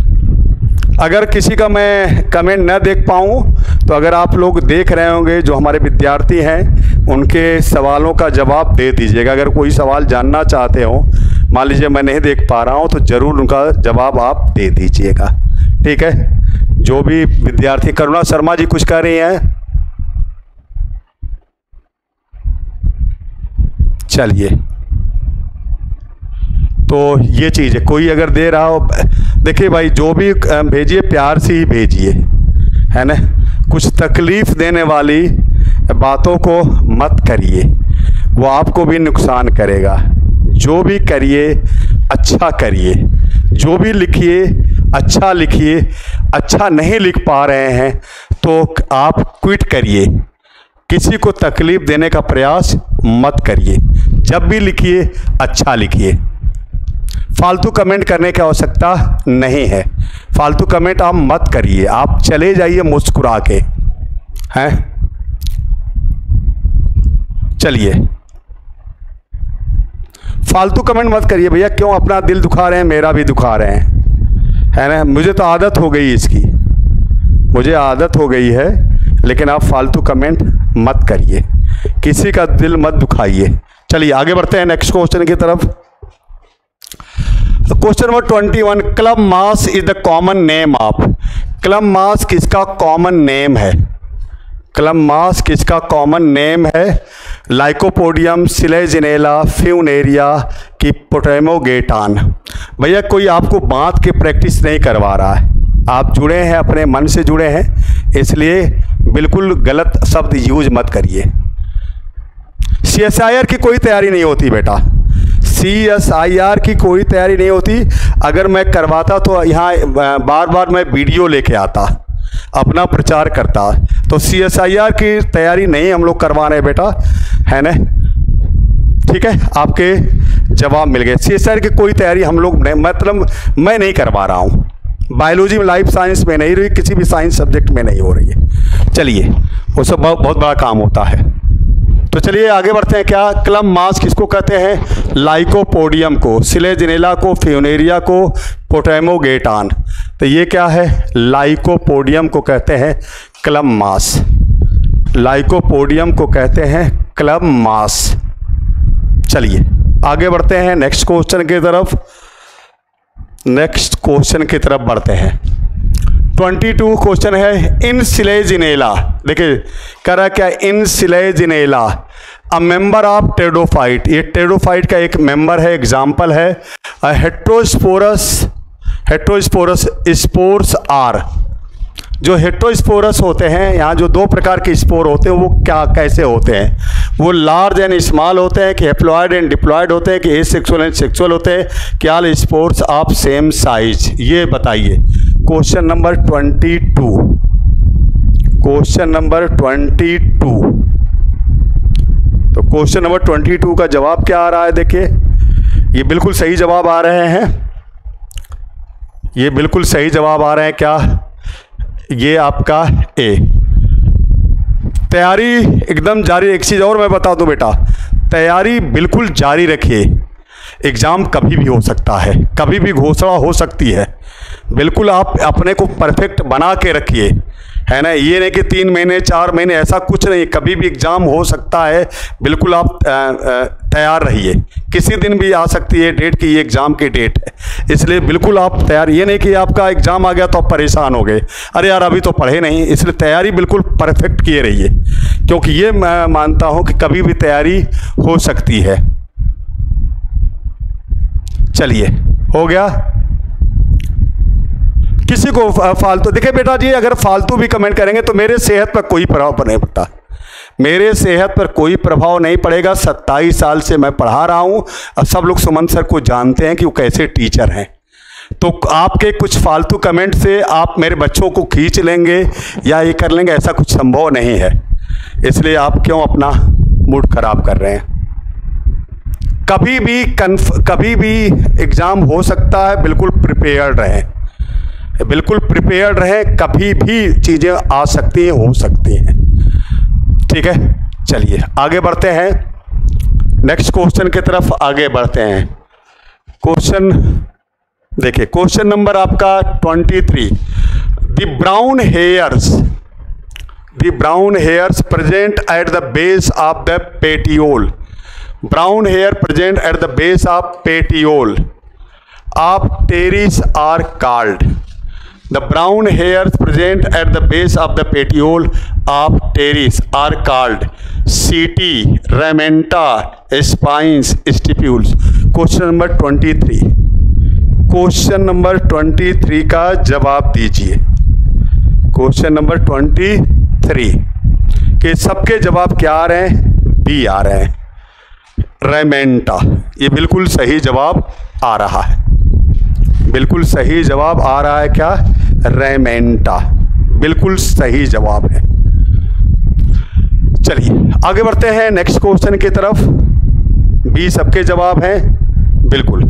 अगर किसी का मैं कमेंट न देख पाऊँ तो अगर आप लोग देख रहे होंगे जो हमारे विद्यार्थी हैं उनके सवालों का जवाब दे दीजिएगा। अगर कोई सवाल जानना चाहते हो, मान लीजिए मैं नहीं देख पा रहा हूँ, तो ज़रूर उनका जवाब आप दे दीजिएगा। ठीक है, जो भी विद्यार्थी, करुणा शर्मा जी कुछ कह रही हैं। चलिए तो ये चीज़ है, कोई अगर दे रहा हो, देखिए भाई जो भी भेजिए प्यार से ही भेजिए, है ना। कुछ तकलीफ़ देने वाली बातों को मत करिए, वो आपको भी नुकसान करेगा। जो भी करिए अच्छा करिए, जो भी लिखिए अच्छा लिखिए। अच्छा नहीं लिख पा रहे हैं तो आप क्विट करिए, किसी को तकलीफ़ देने का प्रयास मत करिए। जब भी लिखिए अच्छा लिखिए, फालतू कमेंट करने की आवश्यकता नहीं है। फालतू कमेंट आप मत करिए, आप चले जाइए मुस्कुरा के, हैं। चलिए फालतू कमेंट मत करिए भैया, क्यों अपना दिल दुखा रहे हैं, मेरा भी दुखा रहे हैं, है ना। मुझे तो आदत हो गई इसकी, मुझे आदत हो गई है, लेकिन आप फालतू कमेंट मत करिए, किसी का दिल मत दुखाइए। चलिए आगे बढ़ते हैं नेक्स्ट क्वेश्चन की तरफ। Question number 21, club moss is the common name of. Club moss किसका कॉमन नेम है, क्लब मास किसका कॉमन नेम है, लाइकोपोडियम, सिलेजिनेला, फ्यूनेरिया की पोटेमोगेटान। भैया कोई आपको बात की प्रैक्टिस नहीं करवा रहा है, आप जुड़े हैं अपने मन से जुड़े हैं, इसलिए बिल्कुल गलत शब्द यूज मत करिए। CSIR की कोई तैयारी नहीं होती बेटा, CSIR की कोई तैयारी नहीं होती। अगर मैं करवाता तो यहाँ बार बार मैं वीडियो लेके आता, अपना प्रचार करता। तो CSIR की तैयारी नहीं हम लोग करवा रहे बेटा, है ना। ठीक है, आपके जवाब मिल गए। CSIR की कोई तैयारी हम लोग नहीं, मतलब मैं नहीं करवा रहा हूँ। बायोलॉजी में, लाइफ साइंस में नहीं रही, किसी भी साइंस सब्जेक्ट में नहीं हो रही है। चलिए वो सब बहुत बड़ा काम होता है। तो चलिए आगे बढ़ते हैं। क्या क्लब मास किसको कहते हैं, लाइकोपोडियम को, सिलेजिनेला को, फ्यूनेरिया को, पोटेमोगेटान। तो ये क्या है, लाइकोपोडियम को कहते हैं क्लब मास, लाइकोपोडियम को कहते हैं क्लब मास। चलिए आगे बढ़ते हैं नेक्स्ट क्वेश्चन की तरफ। नेक्स्ट क्वेश्चन की तरफ बढ़ते हैं। 22 क्वेश्चन है, इन सिलेजिनेला, देखिए कह रहा क्या, in selaginella a member of pteridophyte, ये टेरिडोफाइट का एक मेंबर है, एग्जाम्पल है। हेट्रोस्पोरस स्पोर्स आर, जो हेट्रोस्पोरस होते हैं, यहाँ जो दो प्रकार के स्पोर होते हैं वो क्या कैसे होते हैं, वो लार्ज एंड स्मॉल होते हैं कि हैप्लॉइड एंड डिप्लॉइड होते हैं कि एसेक्सुअल एंड सेक्सुअल होते हैं, क्या स्पोर्स ऑफ सेम साइज, ये बताइए। Question number 22, question number 22। तो क्वेश्चन नंबर 22 का जवाब क्या आ रहा है, देखिए ये बिल्कुल सही जवाब आ रहे हैं, ये बिल्कुल सही जवाब आ रहे हैं। क्या ये आपका ए। तैयारी एकदम जारी, एक चीज़ और मैं बता दूं बेटा, तैयारी बिल्कुल जारी रखिए, एग्ज़ाम कभी भी हो सकता है, कभी भी घोषणा हो सकती है, बिल्कुल आप अपने को परफेक्ट बना के रखिए, है ना। ये नहीं कि 3 महीने 4 महीने, ऐसा कुछ नहीं, कभी भी एग्ज़ाम हो सकता है, बिल्कुल आप तैयार रहिए। किसी दिन भी आ सकती है डेट कि ये एग्ज़ाम की डेट है, इसलिए बिल्कुल आप तैयार। ये नहीं कि आपका एग्ज़ाम आ गया तो आप परेशान हो गए, अरे यार अभी तो पढ़े नहीं, इसलिए तैयारी बिल्कुल परफेक्ट किए रहिए, क्योंकि ये मैं मानता हूँ कि कभी भी तैयारी हो सकती है। चलिए हो गया। किसी को फालतू, देखिए बेटा जी अगर फालतू भी कमेंट करेंगे तो मेरे सेहत पर कोई प्रभाव नहीं पड़ता, मेरे सेहत पर कोई प्रभाव नहीं पड़ेगा। 27 साल से मैं पढ़ा रहा हूँ और सब लोग सुमन सर को जानते हैं कि वो कैसे टीचर हैं। तो आपके कुछ फालतू कमेंट से आप मेरे बच्चों को खींच लेंगे या ये कर लेंगे, ऐसा कुछ संभव नहीं है। इसलिए आप क्यों अपना मूड खराब कर रहे हैं। कभी भी एग्ज़ाम हो सकता है, बिल्कुल प्रिपेयर्ड रहें, बिल्कुल प्रिपेयर्ड रहें, कभी भी चीज़ें आ सकती हैं, हो सकती हैं, ठीक है। चलिए आगे बढ़ते हैं, नेक्स्ट क्वेश्चन की तरफ आगे बढ़ते हैं। क्वेश्चन देखिए, क्वेश्चन नंबर आपका 23। The brown hairs present at the base of the petiole, brown hair present at the base of petiole of pteris are called, the brown hairs present at the base of the petiole of teres are called setae, ramenta, spines, stipules। Question number 23, question number 23 का जवाब दीजिए। Question number 23 के सबके जवाब क्या आ रहे हैं, B आ रहे हैं, रेमेंटा, ये बिल्कुल सही जवाब आ रहा है, बिल्कुल सही जवाब आ रहा है, क्या, रेमेंटा, बिल्कुल सही जवाब है। चलिए आगे बढ़ते हैं नेक्स्ट क्वेश्चन की तरफ। बी सबके जवाब हैं बिल्कुल।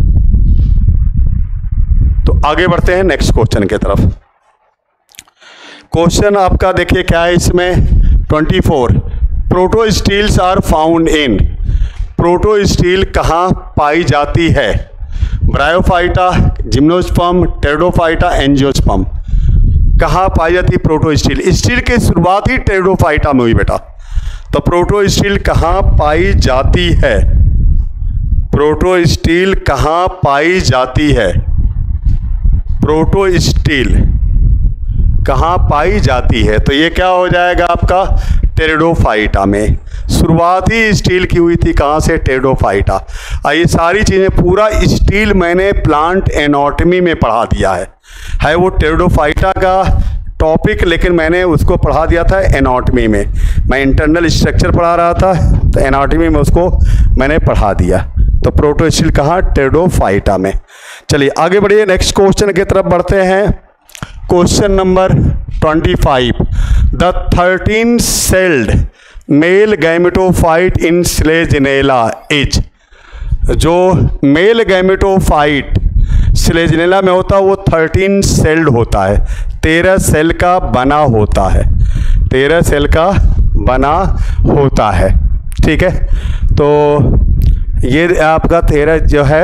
तो आगे बढ़ते हैं नेक्स्ट क्वेश्चन की तरफ। क्वेश्चन आपका देखिए क्या है इसमें, 24। Protosteles are found in, protostele कहाँ पाई जाती है, ब्रायोफाइटा, जिम्नोस्पर्म, टेरिडोफाइटा, एंजियोस्पर्म, कहाँ पाई जाती है प्रोटोस्टील। स्टील की शुरुआत ही टेरिडोफाइटा में हुई बेटा, तो प्रोटोस्टील कहाँ पाई जाती है, प्रोटोस्टील कहाँ पाई जाती है, प्रोटोस्टील कहाँ पाई जाती है, तो ये क्या हो जाएगा आपका, टेरिडोफाइटा में। शुरुआती स्टील की हुई थी कहाँ से, टेरिडोफाइटा। ये सारी चीज़ें, पूरा स्टील मैंने प्लांट एनाटॉमी में पढ़ा दिया है वो टेरिडोफाइटा का टॉपिक, लेकिन मैंने उसको पढ़ा दिया था एनाटॉमी में। मैं इंटरनल स्ट्रक्चर पढ़ा रहा था तो एनाटॉमी में उसको मैंने पढ़ा दिया। तो प्रोटोस्टील कहाँ, टेरिडोफाइटा में। चलिए आगे बढ़िए, नेक्स्ट क्वेश्चन की तरफ बढ़ते हैं। Question number 25। The 13 celled male gametophyte in selaginella is, जो मेल गैमेटोफाइट स्लेजिनेला में होता है वो 13 सेल्ड होता है, 13 सेल का बना होता है, 13 सेल का बना होता है, ठीक है। तो ये आपका 13 जो है,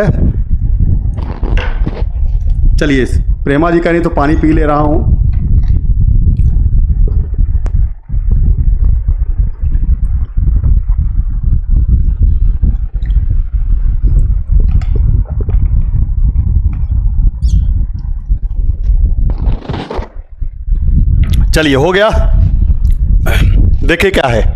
चलिए प्रेमा जी का नहीं तो पानी पी ले रहा हूँ। चलिए हो गया। देखिए क्या है,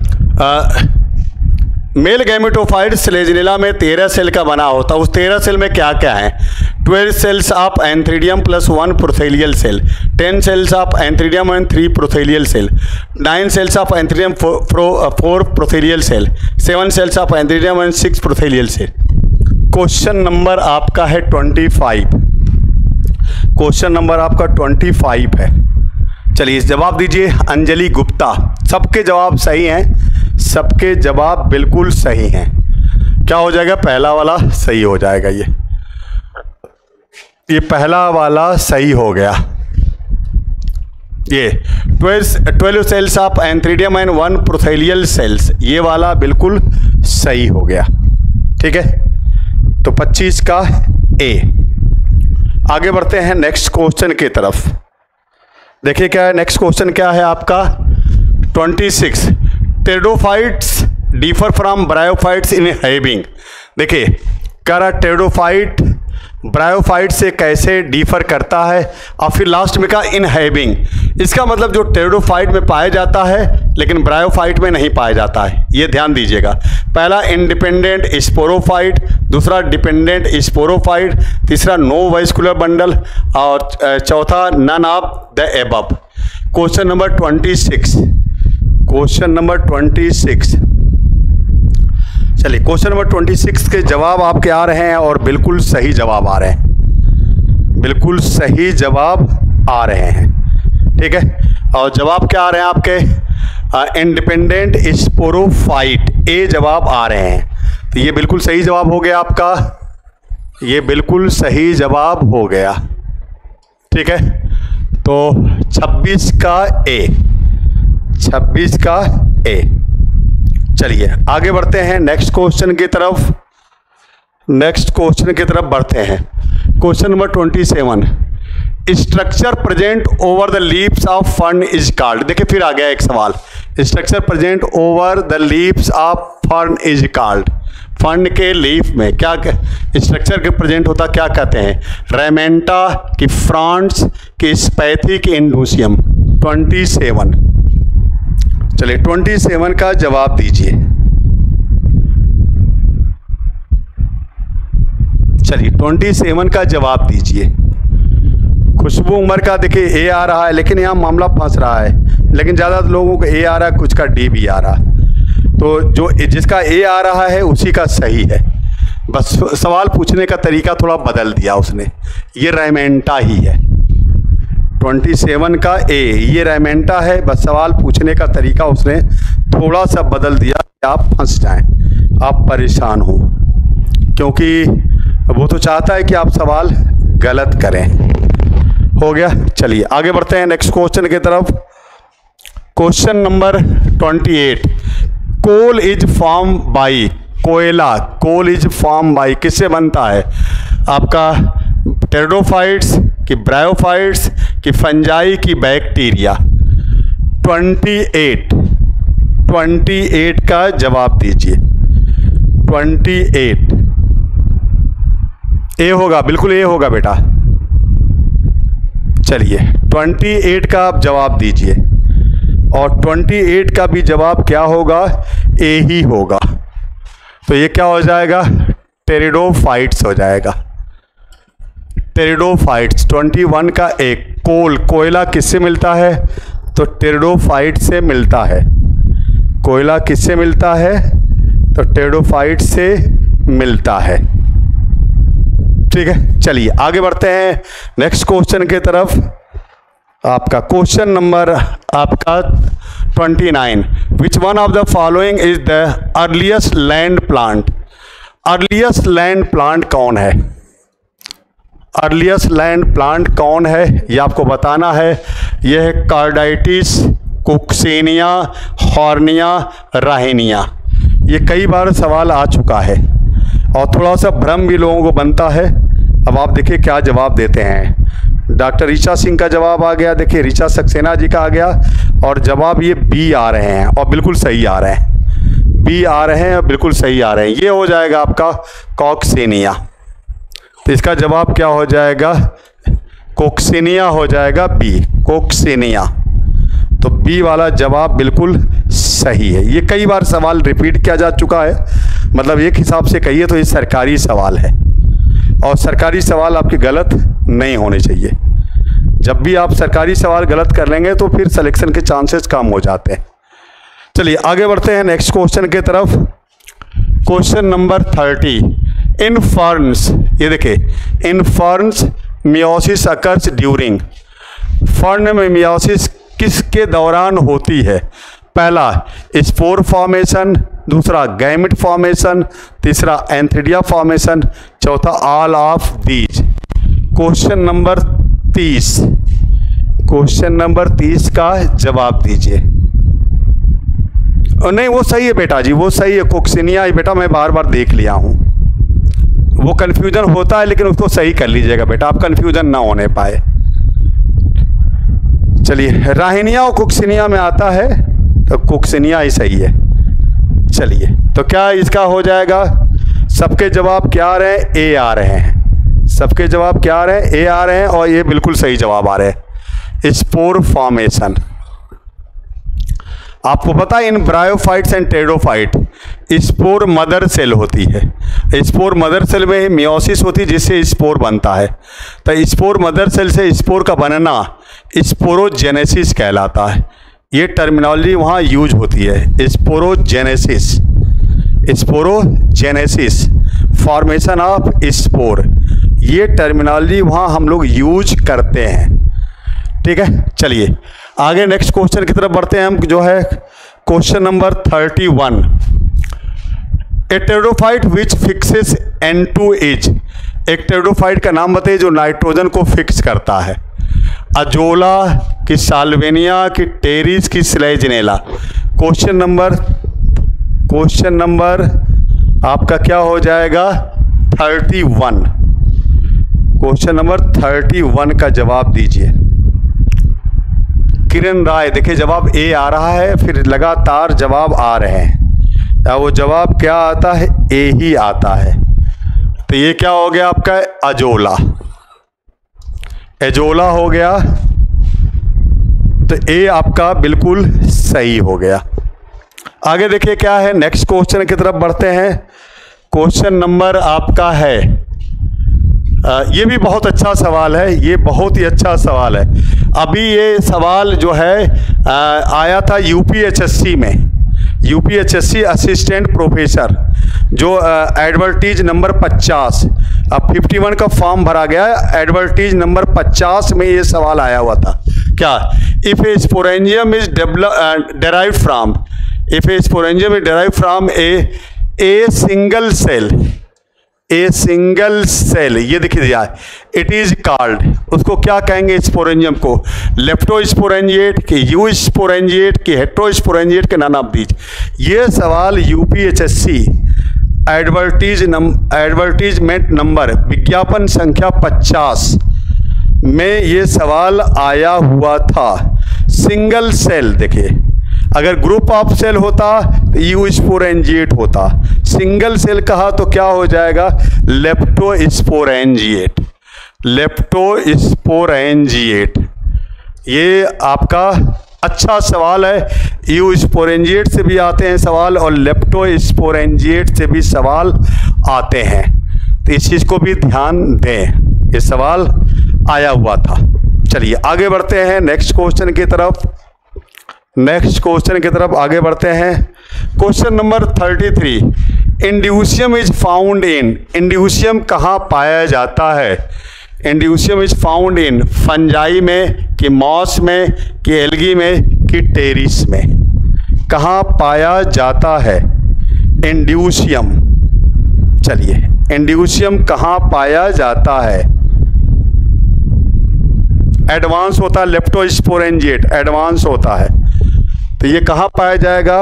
मेल गैमेटोफाइट स्लेजिनेला में 13 सेल का बना होता है। उस 13 सेल में क्या क्या है? 12 cells of antheridium plus 1 prothallial cell, 10 cells of antheridium and 3 prothallial cell, 9 cells of antheridium 4 prothallial cell, 7 cells of antheridium and 6 prothallial cell. Question number आपका है 25। क्वेश्चन नंबर आपका 25 है। चलिए जवाब दीजिए अंजलि गुप्ता। सबके जवाब सही हैं, सबके जवाब बिल्कुल सही हैं। क्या हो जाएगा? पहला वाला सही हो जाएगा। ये पहला वाला सही हो गया। ये 12 cells of antheridium and 1 prothallial cells, ये वाला बिल्कुल सही हो गया। ठीक है, तो 25 का ए। आगे बढ़ते हैं नेक्स्ट क्वेश्चन की तरफ। देखिए क्या है नेक्स्ट क्वेश्चन, क्या है आपका 26। Pteridophytes differ from bryophytes in having. देखिए कह रहा टेरिडोफाइट ब्रायोफाइट से कैसे डिफर करता है, और फिर लास्ट में कहा इन हैविंग। इसका मतलब जो टेरिडोफाइट में पाया जाता है लेकिन ब्रायोफाइट में नहीं पाया जाता है, ये ध्यान दीजिएगा। पहला इंडिपेंडेंट स्पोरोफाइट, दूसरा डिपेंडेंट स्पोरोफाइट, तीसरा नो वैस्कुलर बंडल, और चौथा none of the above. Question number 26। Question number 26। चलिए क्वेश्चन नंबर 26 के जवाब आपके आ रहे हैं और बिल्कुल सही जवाब आ रहे हैं, बिल्कुल सही जवाब आ रहे हैं। ठीक है, और जवाब क्या आ रहे हैं आपके? इंडिपेंडेंट स्पोरोफाइट, ए जवाब आ रहे हैं। तो ये बिल्कुल सही जवाब हो गया आपका, ये बिल्कुल सही जवाब हो गया। ठीक है, तो 26 का ए, 26 का ए। चलिए आगे बढ़ते हैं नेक्स्ट क्वेश्चन की तरफ। नेक्स्ट क्वेश्चन की तरफ बढ़ते हैं। Question number 27। Structure present over the leaves of fern is called. देखिए फिर आ गया एक सवाल, structure present over the leaves of fern is called. Fern के लीफ में क्या स्ट्रक्चर के प्रेजेंट होता, क्या कहते हैं? रेमेंटा की फ्रॉन्ट्स की स्पैथी की इंडूसियम। 27। चलिए 27 का जवाब दीजिए। चलिए 27 का जवाब दीजिए। खुशबू उमर का देखिए ए आ रहा है, लेकिन यहाँ मामला फंस रहा है, लेकिन ज़्यादा लोगों को ए आ रहा है, कुछ का डी भी आ रहा है। तो जो जिसका ए आ रहा है उसी का सही है, बस सवाल पूछने का तरीका थोड़ा बदल दिया उसने। ये रेमेंटा ही है। 27 का ए, ये रेमेंटा है, बस सवाल पूछने का तरीका उसने थोड़ा सा बदल दिया कि आप फंस जाएं, आप परेशान हो, क्योंकि वो तो चाहता है कि आप सवाल गलत करें। हो गया। चलिए आगे बढ़ते हैं नेक्स्ट क्वेश्चन की तरफ। Question number 28। Coal is form by, कोयला, कोल इज फॉर्म बाई किससे बनता है? आपका टेरिडोफाइट्स की ब्रायोफाइट्स की फंजाई की बैक्टीरिया। 28 का जवाब दीजिए। 28 ए होगा, बिल्कुल ए होगा बेटा। चलिए 28 का आप जवाब दीजिए, और 28 का भी जवाब क्या होगा? ए ही होगा। तो ये क्या हो जाएगा? टेरिडोफाइट्स हो जाएगा। टेरिडोफाइट्स 21 का एक। कोल, कोयला किससे मिलता है? तो टेरिडोफाइट से मिलता है। कोयला किससे मिलता है? तो टेरिडोफाइट से मिलता है। ठीक है, चलिए आगे बढ़ते हैं नेक्स्ट क्वेश्चन की तरफ। आपका क्वेश्चन नंबर आपका 29। Which one of the following is the earliest land plant? Earliest land plant कौन है? अर्लीस्ट लैंड प्लांट कौन है ये आपको बताना है। यह है कार्डाइटिस, कोक्सीनिया, हॉर्निया, राहिनिया। ये कई बार सवाल आ चुका है और थोड़ा सा भ्रम भी लोगों को बनता है। अब आप देखिए क्या जवाब देते हैं। डॉक्टर ऋचा सिंह का जवाब आ गया, देखिए ऋचा सक्सेना जी का आ गया, और जवाब ये बी आ रहे हैं और बिल्कुल सही आ रहे हैं। बी आ रहे हैं और बिल्कुल सही आ रहे हैं। ये हो जाएगा आपका कॉक्सीनिया। तो इसका जवाब क्या हो जाएगा? कोक्सीनिया हो जाएगा, बी, कोक्सीनिया। तो बी वाला जवाब बिल्कुल सही है। ये कई बार सवाल रिपीट किया जा चुका है, मतलब एक हिसाब से कहिए तो ये सरकारी सवाल है, और सरकारी सवाल आपके गलत नहीं होने चाहिए। जब भी आप सरकारी सवाल गलत कर लेंगे तो फिर सिलेक्शन के चांसेस कम हो जाते हैं। चलिए आगे बढ़ते हैं नेक्स्ट क्वेश्चन की तरफ। Question number 30। इन फर्न्स, ये देखिए, in ferns meiosis occurs during. Fern में मियोसिस किसके दौरान होती है? पहला स्पोर फॉर्मेशन, दूसरा गैमेट फॉर्मेशन, तीसरा एंथीडिया फॉर्मेशन, चौथा all of these. Question number 30, question number 30 का जवाब दीजिए। नहीं वो सही है बेटा जी, वो सही है, कोक्सिनिया ही बेटा, मैं बार बार देख लिया हूँ। वो कन्फ्यूजन होता है लेकिन उसको सही कर लीजिएगा बेटा, आप कन्फ्यूजन ना होने पाए। चलिए राहिनिया और कोक्सिनिया में आता है तो कोक्सिनिया ही सही है। चलिए तो क्या इसका हो जाएगा? सबके जवाब क्या आ रहे हैं? ए आ रहे हैं। सबके जवाब क्या आ रहे हैं? ए आ रहे हैं, और ये बिल्कुल सही जवाब आ रहे हैं, स्पोर फॉर्मेशन। आपको पता है in bryophytes and pteridophyte spore mother cell होती है। स्पोर मदर सेल में मियोसिस होती है जिससे स्पोर बनता है। तो स्पोर मदर सेल से स्पोर का बनना स्पोरोजेनेसिस कहलाता है। ये टर्मिनोलॉजी वहाँ यूज होती है, sporogenesis, sporogenesis, formation of spore, ये टर्मिनोलॉजी वहाँ हम लोग यूज करते हैं। ठीक है, चलिए आगे नेक्स्ट क्वेश्चन की तरफ बढ़ते हैं हम, जो है question number 31। A pteridophyte which fixes N2 is. एक टेरोफाइट का नाम बताइए जो नाइट्रोजन को फिक्स करता है। अजोला की, साल्वेनिया की, टेरिस की, स्लेजिनेला। क्वेश्चन नंबर आपका क्या हो जाएगा? 31। क्वेश्चन नंबर 31 का जवाब दीजिए। किरण राय, देखिए जवाब ए आ रहा है, फिर लगातार जवाब आ रहे हैं। वो जवाब क्या आता है? ए ही आता है। तो ये क्या हो गया आपका? अजोला, एजोला हो गया। तो ए आपका बिल्कुल सही हो गया। आगे देखिए क्या है, नेक्स्ट क्वेश्चन की तरफ बढ़ते हैं। क्वेश्चन नंबर आपका है, ये भी बहुत अच्छा सवाल है, ये बहुत ही अच्छा सवाल है। अभी ये सवाल जो है आया था यूपीएचएससी में, यूपीएचएससी असिस्टेंट प्रोफेसर, जो एडवर्टीज नंबर 50, अब 51 का फॉर्म भरा गया है, एडवर्टीज नंबर 50 में ये सवाल आया हुआ था। क्या? If a sporangium is derived from, if a sporangium is derived from a single cell, a single cell, ये देखिए दिया है, इट इज कॉल्ड, उसको क्या कहेंगे स्पोरेंजियम को? लेप्टोस्पोरेंजिएट के, यू स्पोरेंजिएट के, हेट्रोस्पोरेंजिएट के, नन ऑफ दीज। ये सवाल यूपीएचएससी एडवर्टीजमेंट नंबर, विज्ञापन संख्या 50 में ये सवाल आया हुआ था। सिंगल सेल, देखिए अगर ग्रुप ऑफ सेल होता तो यू स्पोरेंजिएट होता, सिंगल सेल कहा तो क्या हो जाएगा? लेप्टोस्पोरेंजिएट, लेप्टोस्पोरेंजिएट। ये आपका अच्छा सवाल है। यू स्पोरेंजिएट से भी आते हैं सवाल और लेप्टोस्पोरेंजिएट से भी सवाल आते हैं, तो इस चीज़ को भी ध्यान दें, ये सवाल आया हुआ था। चलिए आगे बढ़ते हैं नेक्स्ट क्वेश्चन की तरफ, नेक्स्ट क्वेश्चन की तरफ आगे बढ़ते हैं। Question number 33। Indusium is found in, indusium कहाँ पाया जाता है? Indusium is found in fungi में, कि मॉस में, कि एल्गी में, कि टेरिस में। कहाँ पाया जाता है इंड्यूसियम? चलिए इंड्यूसियम कहाँ पाया जाता है? एडवांस होता है, लेप्टोस्पोरेंजिएट एडवांस होता है, तो ये कहाँ पाया जाएगा?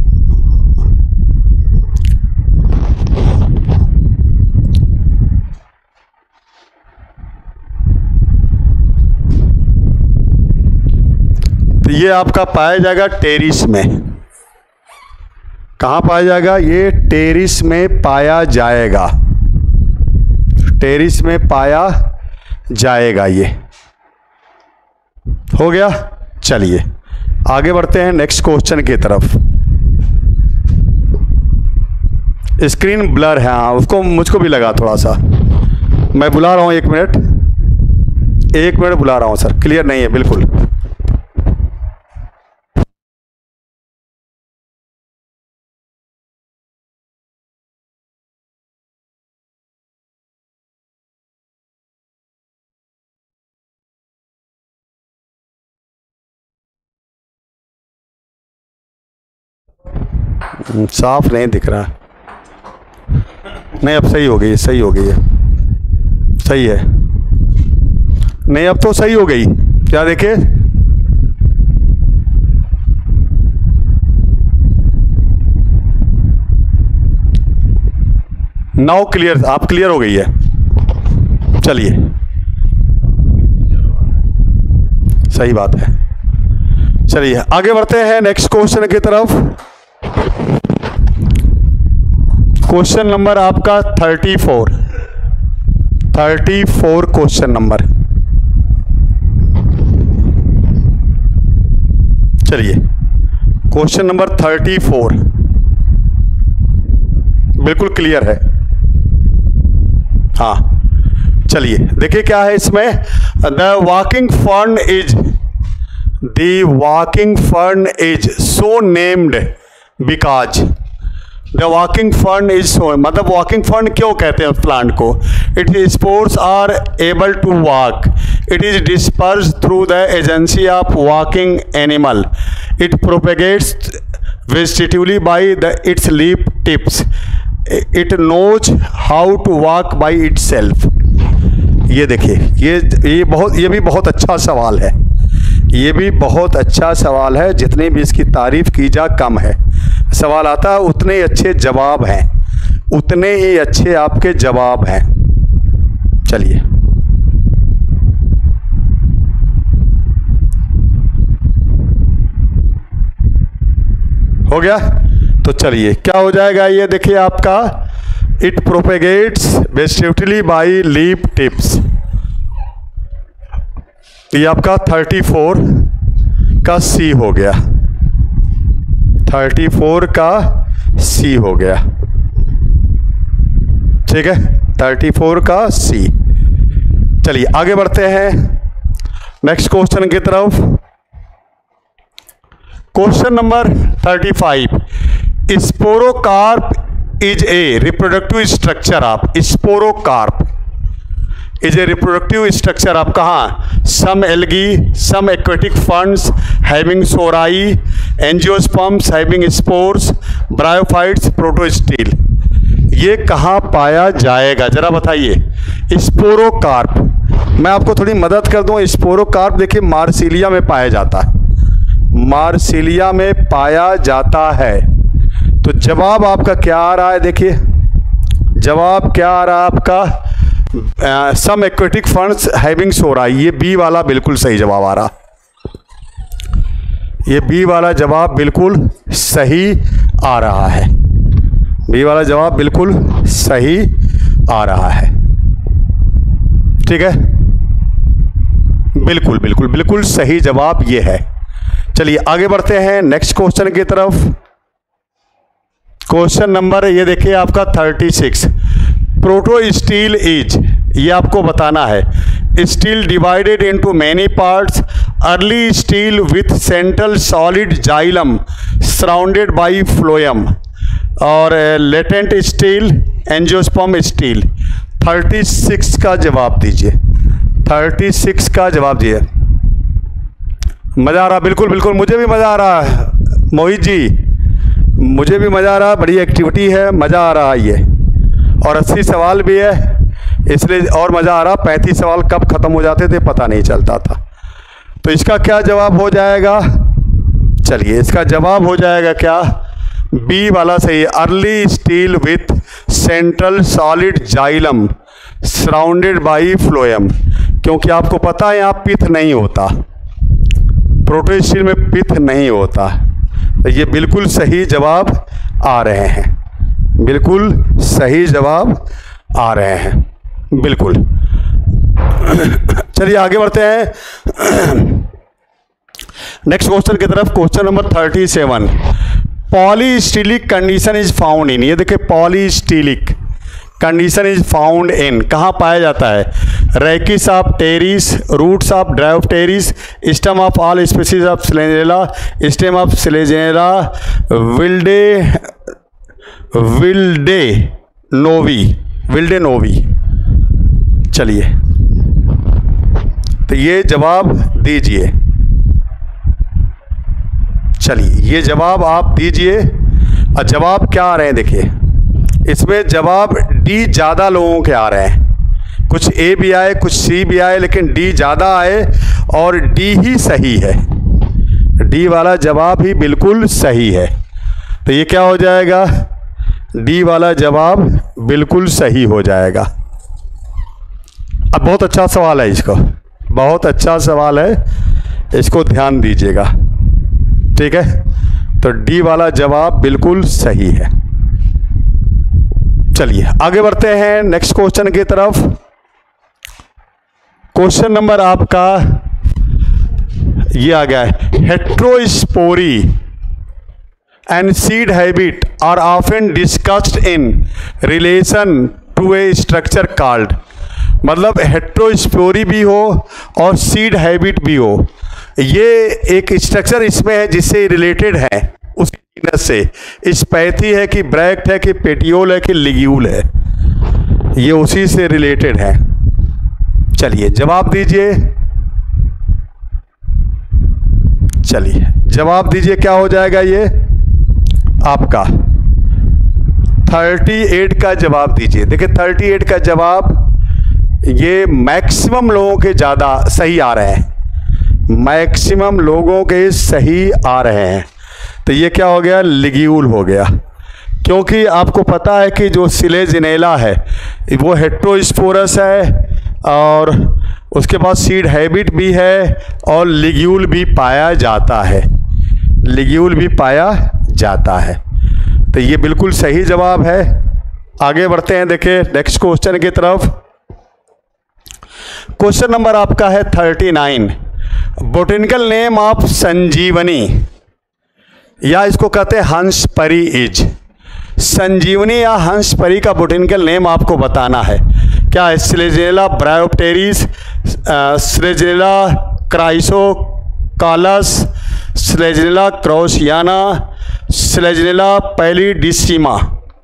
तो ये आपका पाया जाएगा टेरिस में। कहाँ पाया जाएगा? ये टेरिस में पाया जाएगा, टेरिस में पाया जाएगा। ये हो गया। चलिए आगे बढ़ते हैं नेक्स्ट क्वेश्चन की तरफ। स्क्रीन ब्लर है, हाँ उसको मुझको भी लगा थोड़ा सा। मैं बुला रहा हूँ, एक मिनट बुला रहा हूँ सर। क्लियर नहीं है बिल्कुल। साफ नहीं दिख रहा। नहीं अब सही हो गई, सही हो गई है, सही है। नहीं अब तो सही हो गई, क्या देखे? नाउ क्लियर, आप क्लियर हो गई है। चलिए सही बात है। चलिए आगे बढ़ते हैं नेक्स्ट क्वेश्चन की तरफ। क्वेश्चन नंबर आपका 34 क्वेश्चन नंबर। चलिए क्वेश्चन नंबर 34 बिल्कुल क्लियर है। हाँ चलिए देखिए क्या है इसमें। The walking fern is so named because the walking fern is so, मतलब वॉकिंग फर्न क्यों कहते हैं उस प्लांट को? It spores are able to walk, it is disperse through the agency of walking animal, it propagates vegetatively by the its leaf tips, it knows how to walk by itself. ये देखिए ये भी बहुत अच्छा सवाल है। ये भी बहुत अच्छा सवाल है। जितनी भी इसकी तारीफ की जा कम है। सवाल आता है उतने ही अच्छे जवाब हैं, उतने ही अच्छे आपके जवाब हैं। चलिए हो गया तो चलिए क्या हो जाएगा ये देखिए आपका। It propagates vegetatively by leaf tips. ये आपका 34 का सी हो गया, 34 का सी हो गया। ठीक है 34 का सी। चलिए आगे बढ़ते हैं नेक्स्ट क्वेश्चन की तरफ। Question number 35। Sporocarp is a reproductive structure of, sporocarp is a reproductive structure of कहाँ? Some algae, some aquatic ferns having sori, angiosperms having spores, bryophytes, protostele. ये कहाँ पाया जाएगा जरा बताइए। स्पोरोकार्प, मैं आपको थोड़ी मदद कर दूं। स्पोरोकार्प देखिए मार्सिलिया में पाया जाता है, मार्सिलिया में पाया जाता है। तो जवाब आपका क्या आ रहा है? देखिए जवाब क्या आ रहा है आपका, some aquatic ferns having sori. ये बी वाला बिल्कुल सही जवाब आ रहा, ये बी वाला जवाब बिल्कुल सही आ रहा है। बी वाला जवाब बिल्कुल सही आ रहा है। ठीक है बिल्कुल बिल्कुल बिल्कुल सही जवाब ये है। चलिए आगे बढ़ते हैं नेक्स्ट क्वेश्चन की तरफ। क्वेश्चन नंबर ये देखिए आपका 36। प्रोटोस्टील इज, ये आपको बताना है। Stele divided into many parts, early stele with central solid xylem surrounded by phloem, और लेटेंट स्टील, एंजियोस्पर्म स्टील। 36 का जवाब दीजिए, 36 का जवाब दीजिए। मज़ा आ रहा? बिल्कुल बिल्कुल मुझे भी मज़ा आ रहा है मोहित जी, मुझे भी मज़ा आ रहा है। बड़ी एक्टिविटी है, मज़ा आ रहा है ये। और 80 सवाल भी है इसलिए और मज़ा आ रहा। 35 सवाल कब ख़त्म हो जाते थे पता नहीं चलता था। तो इसका क्या जवाब हो जाएगा? चलिए इसका जवाब हो जाएगा क्या? बी वाला सही है। Early stele with central solid xylem surrounded by phloem. क्योंकि आपको पता है यहाँ पिथ नहीं होता, प्रोटोस्टील में पिथ नहीं होता। तो ये बिल्कुल सही जवाब आ रहे हैं, बिल्कुल सही जवाब आ रहे हैं बिल्कुल। चलिए आगे बढ़ते हैं। नेक्स्ट क्वेश्चन की तरफ, question number 37। Polystelic condition is found in, ये देखिए polystelic condition is found in, कहाँ पाया जाता है? Rachis of Pteris, roots of Dryopteris, stem of all species of Selaginella, stem of Selaginella, willdenowii. चलिए, तो ये जवाब दीजिए। चलिए, ये जवाब आप दीजिए। और जवाब क्या आ रहे हैं देखिए, इसमें जवाब डी ज़्यादा लोगों के आ रहे हैं। कुछ ए भी आए, कुछ सी भी आए, लेकिन डी ज़्यादा आए और डी ही सही है। डी वाला जवाब ही बिल्कुल सही है। तो ये क्या हो जाएगा? डी वाला जवाब बिल्कुल सही हो जाएगा। अब बहुत अच्छा सवाल है, इसको बहुत अच्छा सवाल है, इसको ध्यान दीजिएगा, ठीक है? तो डी वाला जवाब बिल्कुल सही है। चलिए आगे बढ़ते हैं नेक्स्ट क्वेश्चन की तरफ। क्वेश्चन नंबर आपका ये आ गया है, heterospory and seed habit are often discussed in relation to a structure called, मतलब हेट्रोस्पोरी भी हो और सीड हैबिट भी हो, ये एक स्ट्रक्चर इसमें है जिससे रिलेटेड है, उसी जीनस से। स्पैथी है कि ब्रैक्ट है कि पेटियोल है कि लिग्यूल है, ये उसी से रिलेटेड है। चलिए जवाब दीजिए, चलिए जवाब दीजिए, क्या हो जाएगा ये आपका? 38 का जवाब दीजिए। देखिए 38 का जवाब ये मैक्सिमम लोगों के ज़्यादा सही आ रहे हैं, मैक्सिमम लोगों के सही आ रहे हैं। तो ये क्या हो गया? लिग्यूल हो गया, क्योंकि आपको पता है कि जो स्लेजिनेला है वो हेट्रोस्पोरस है और उसके बाद सीड हैबिट भी है और लिग्यूल भी पाया जाता है, लिग्यूल भी पाया जाता है। तो ये बिल्कुल सही जवाब है। आगे बढ़ते हैं, देखिए नेक्स्ट क्वेश्चन की तरफ। क्वेश्चन नंबर आपका है 39। बोटेनिकल नेम ऑफ संजीवनी, या इसको कहते हैं हंसपरी इज। संजीवनी या हंसपरी का बोटेनिकल नेम आपको बताना है। क्या है? स्लेजिनेला ब्रायोप्टेरिस, स्लेजिनेला क्राइसोकालस, स्लेजिनेला क्रॉसियाना, स्लेजिनेला पैलिडिसिमा।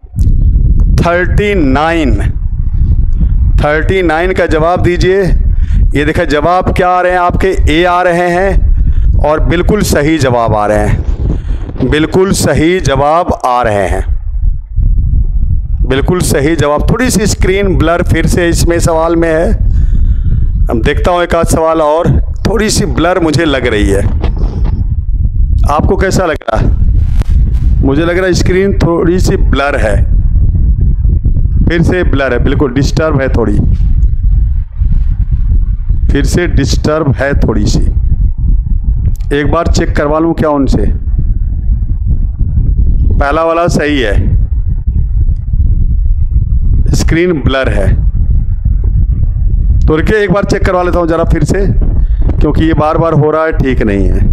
39 का जवाब दीजिए। ये देखिए जवाब क्या आ रहे हैं आपके? ए आ रहे हैं और बिल्कुल सही जवाब आ रहे हैं, बिल्कुल सही जवाब आ रहे हैं, बिल्कुल सही जवाब। थोड़ी सी स्क्रीन ब्लर फिर से इसमें सवाल में है, अब देखता हूँ एक आध सवाल और, थोड़ी सी ब्लर मुझे लग रही है। आपको कैसा लग रहा है? मुझे लग रहा है स्क्रीन थोड़ी सी ब्लर है, फिर से ब्लर है, बिल्कुल डिस्टर्ब है, थोड़ी फिर से डिस्टर्ब है थोड़ी सी। एक बार चेक करवा लूँ क्या उनसे? पहला वाला सही है, स्क्रीन ब्लर है, तो रुकिए एक बार चेक करवा लेता हूँ ज़रा फिर से, क्योंकि ये बार बार हो रहा है, ठीक नहीं है।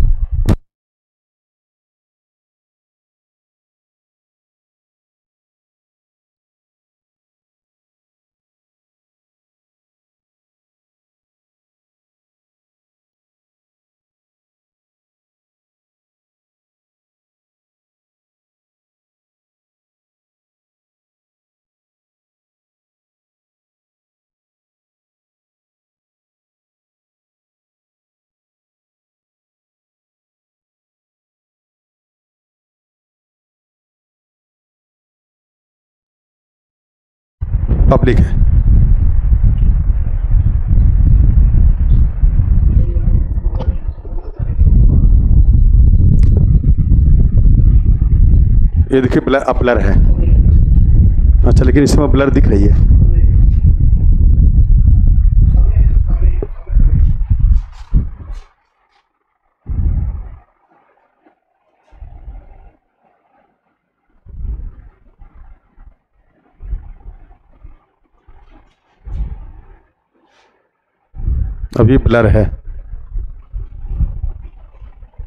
पब्लिक है, ये देखिए ब्लर है। अच्छा, लेकिन इसमें ब्लर दिख रही है। अभी ब्लर है।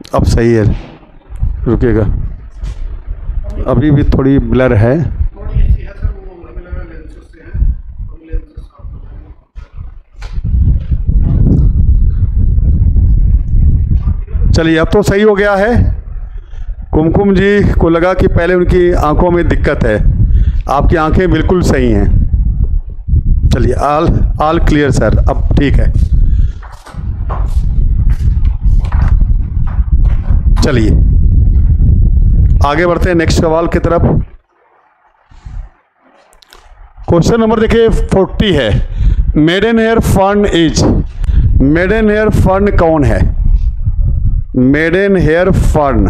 अब सही है, रुकेगा, अभी भी थोड़ी ब्लर है। चलिए अब तो सही हो गया है। कुमकुम जी को लगा कि पहले उनकी आंखों में दिक्कत है, आपकी आंखें बिल्कुल सही हैं। चलिए ऑल क्लियर सर, अब ठीक है। चलिए आगे बढ़ते हैं नेक्स्ट सवाल की तरफ। क्वेश्चन नंबर देखिए 40 है। Maiden hair fern is, maiden hair fern कौन है? मेडन हेयर फर्न,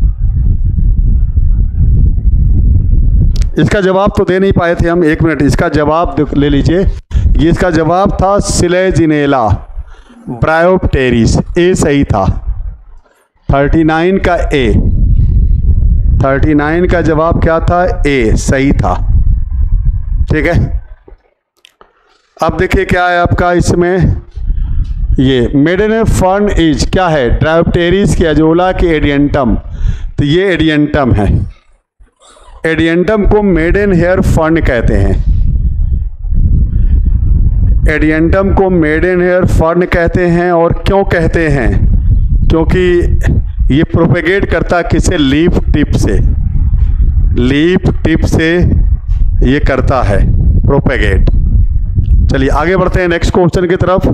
इसका जवाब तो दे नहीं पाए थे हम, एक मिनट इसका जवाब ले लीजिए। ये इसका जवाब था सिलेजिनेला ब्रायोप्टेरिस, ए सही था। 39 का ए, 39 का जवाब क्या था? ए सही था। ठीक है, अब देखिए क्या है आपका इसमें, ये मेडन हेयर फर्न इज क्या है? ब्रायोप्टेरिस की अजोला की एडियंटम, तो ये एडियंटम है। एडियंटम को मेडन हेयर फर्न कहते हैं। एडियंटम को मेडन हेयर फर्न कहते हैं, और क्यों कहते हैं? क्योंकि ये प्रोपेगेट करता किसे? लीफ टिप से, लीफ टिप से ये करता है प्रोपेगेट। चलिए आगे बढ़ते हैं नेक्स्ट क्वेश्चन की तरफ।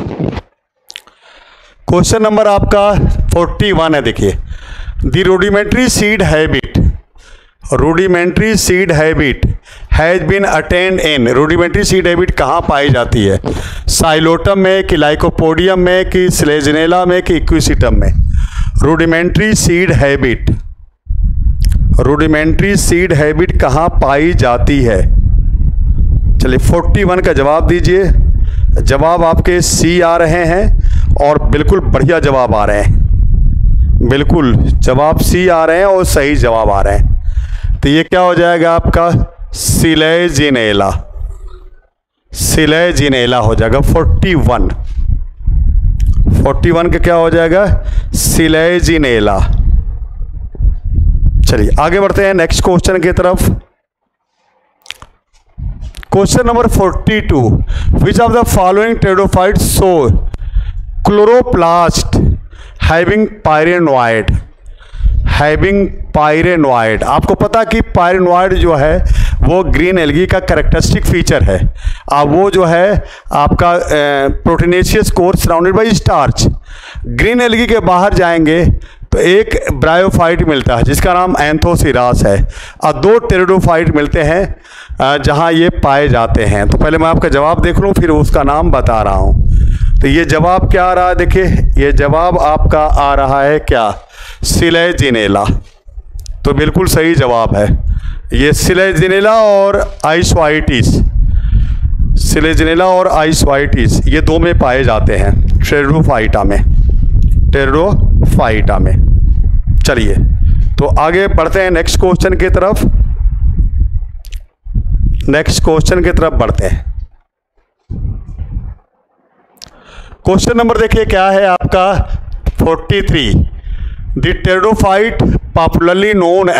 क्वेश्चन नंबर आपका 41 है। देखिए, the rudimentary seed habit, rudimentary seed habit has been attained in, rudimentary seed habit कहाँ पाई जाती है? साइलोटम में कि लाइकोपोडियम में कि स्लेजिनेला में कि इक्विसिटम में? Rudimentary seed habit, rudimentary seed habit कहाँ पाई जाती है? चलिए 41 का जवाब दीजिए। जवाब आपके सी आ रहे हैं और बिल्कुल बढ़िया जवाब आ रहे हैं, बिल्कुल जवाब सी आ रहे हैं और सही जवाब आ रहे हैं। तो ये क्या हो जाएगा आपका? सिलेजिनेला, सिलेजिनेला हो जाएगा 41। 41 का क्या हो जाएगा? सिलेजिनेला। चलिए आगे बढ़ते हैं नेक्स्ट क्वेश्चन की तरफ। Question number 42, which of the following pteridophytes show chloroplast having pyrenoid, having pyrenoid. आपको पता कि पायरेनोइड जो है वो ग्रीन एल्गी का कैरेक्टरिस्टिक फीचर है। वो जो है आपका proteinaceous core surrounded by starch. Green algae के बाहर जाएंगे तो एक ब्रायोफाइट मिलता है जिसका नाम एंथोसिरास है, और 2 टेरिडोफाइट मिलते हैं जहां ये पाए जाते हैं। तो पहले मैं आपका जवाब देख लूं फिर उसका नाम बता रहा हूं। तो ये जवाब क्या आ रहा है? देखिए ये जवाब आपका आ रहा है क्या? सिलेजिनेला। तो बिल्कुल सही जवाब है ये सिलेजिनेला और आइसवाइटिस, सिलेजिनेला और आइसवाइटिस ये 2 में पाए जाते हैं टेरिडोफाइटा में, टेरिडोफाइटा में। चलिए तो आगे बढ़ते हैं नेक्स्ट क्वेश्चन की तरफ, नेक्स्ट क्वेश्चन की तरफ बढ़ते हैं। क्वेश्चन नंबर देखिए क्या है आपका 43, the pteridophyte popularly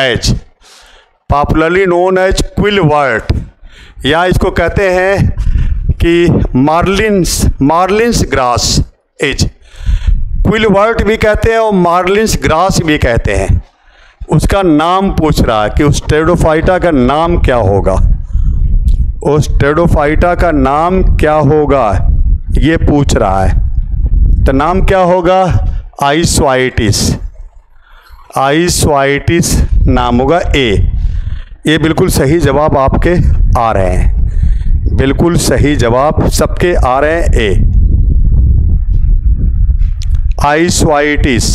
known as quillwort, या इसको कहते हैं कि मार्लिन्स ग्रास एज, क्विलवर्ट भी कहते हैं और मार्लिन्स ग्रास भी कहते हैं। उसका नाम पूछ रहा है कि उस टेरिडोफाइटा का नाम क्या होगा, उस टेरिडोफाइटा का नाम क्या होगा ये पूछ रहा है। तो नाम क्या होगा? आइसवाइटिस, आइसवाइटिस नाम होगा ए। ये बिल्कुल सही जवाब आपके आ रहे हैं, बिल्कुल सही जवाब सबके आ रहे हैं ए, आइसवाइटिस।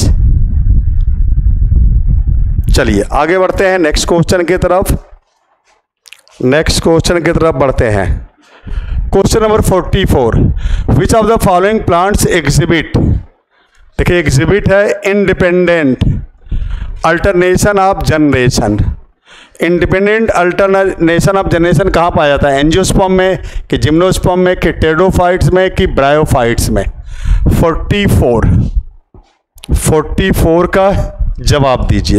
चलिए आगे बढ़ते हैं नेक्स्ट क्वेश्चन की तरफ, नेक्स्ट क्वेश्चन की तरफ बढ़ते हैं। Question number 44, which of the following plants exhibit, देखिए एग्जिबिट है independent alternation of generation. Independent alternation of generation कहाँ पाया जाता है? एंजियोस्पर्म में कि जिम्नोस्पर्म में कि टेरिडोफाइट्स में कि ब्रायोफाइट्स में? 44 44 का जवाब दीजिए।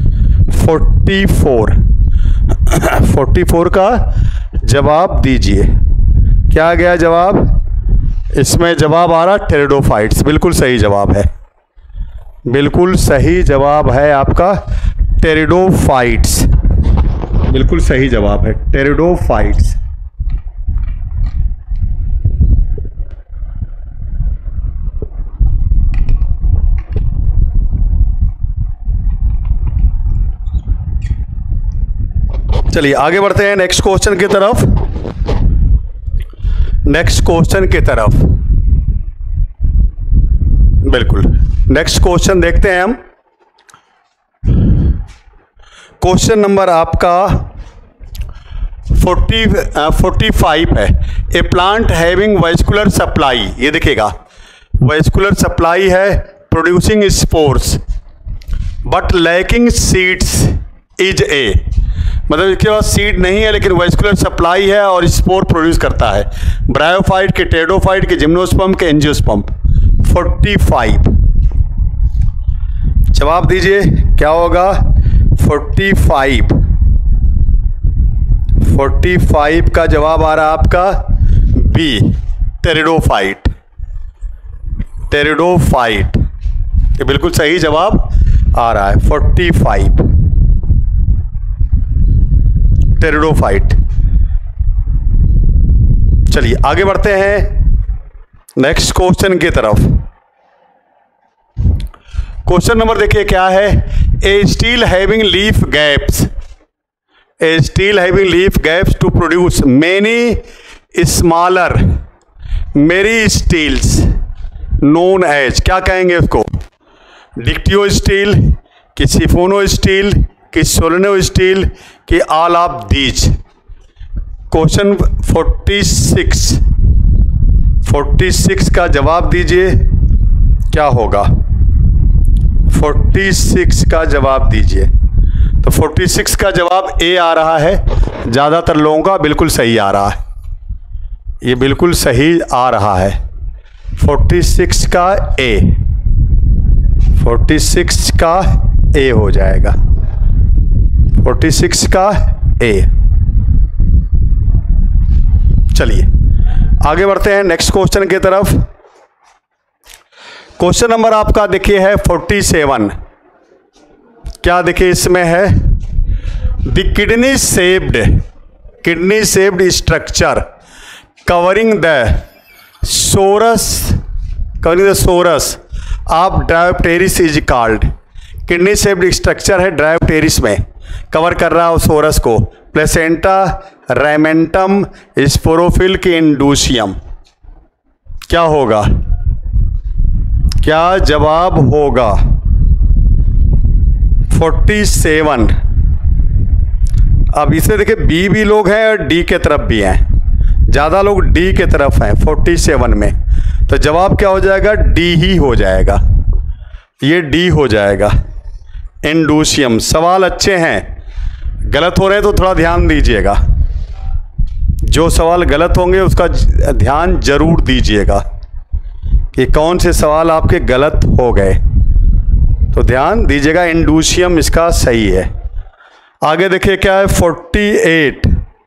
44 का जवाब दीजिए। क्या गया जवाब? इसमें जवाब आ रहा टेरिडोफाइट्स। बिल्कुल सही जवाब है, बिल्कुल सही जवाब है आपका टेरिडोफाइट्स। बिल्कुल सही जवाब है टेरिडोफाइट्स। चलिए आगे बढ़ते हैं नेक्स्ट क्वेश्चन की तरफ। नेक्स्ट क्वेश्चन की तरफ बिल्कुल नेक्स्ट क्वेश्चन देखते हैं हम। क्वेश्चन नंबर आपका 45 है। A plant having vascular supply, ये देखिएगा वेस्कुलर सप्लाई है, producing spores but lacking seeds is a, मतलब इसके पास सीड नहीं है लेकिन वेस्कुलर सप्लाई है और स्पोर प्रोड्यूस करता है। ब्रायोफाइट के, टेरिडोफाइट के, जिम्नोस्पर्म के, एंजियोस्पर्म। 45 जवाब दीजिए क्या होगा? 45 का जवाब आ रहा है आपका बी, टेरिडोफाइट। टेरिडोफाइट ये बिल्कुल सही जवाब आ रहा है 45, टेरिडोफाइट। चलिए आगे बढ़ते हैं नेक्स्ट क्वेश्चन की तरफ। क्वेश्चन नंबर देखिए क्या है। A stele having leaf gaps, a stele having leaf gaps to produce many smaller meristeles known as, क्या कहेंगे उसको? डिक्टियो स्टील, कि सिफोनो स्टील, कि सोलेनो स्टील, कि ऑल ऑफ दीज। क्वेश्चन 46 का जवाब दीजिए क्या होगा? 46 का जवाब दीजिए। तो 46 का जवाब ए आ रहा है, ज़्यादातर लोगों का बिल्कुल सही आ रहा है, ये बिल्कुल सही आ रहा है 46 का ए, 46 का ए हो जाएगा, 46 का ए। चलिए आगे बढ़ते हैं नेक्स्ट क्वेश्चन की तरफ। क्वेश्चन नंबर आपका देखिए है 47। क्या देखिए इसमें है? The kidney shaped structure covering the sorus of Dryopteris is called. Kidney shaped structure है ड्रायोप्टेरिस में, कवर कर रहा है सोरस को। प्लेसेंटा, रेमेंटम, स्पोरोफिल की इंडूसियम। क्या होगा? क्या जवाब होगा? 47। अब इसे देखिए बी भी लोग हैं और डी के तरफ भी हैं, ज़्यादा लोग डी के तरफ हैं 47 में, तो जवाब क्या हो जाएगा? डी ही हो जाएगा, ये डी हो जाएगा इंडूसियम। सवाल अच्छे हैं, गलत हो रहे हैं तो थोड़ा ध्यान दीजिएगा, जो सवाल गलत होंगे उसका ध्यान जरूर दीजिएगा कि कौन से सवाल आपके गलत हो गए, तो ध्यान दीजिएगा। इंडूसियम इसका सही है। आगे देखिए क्या है 48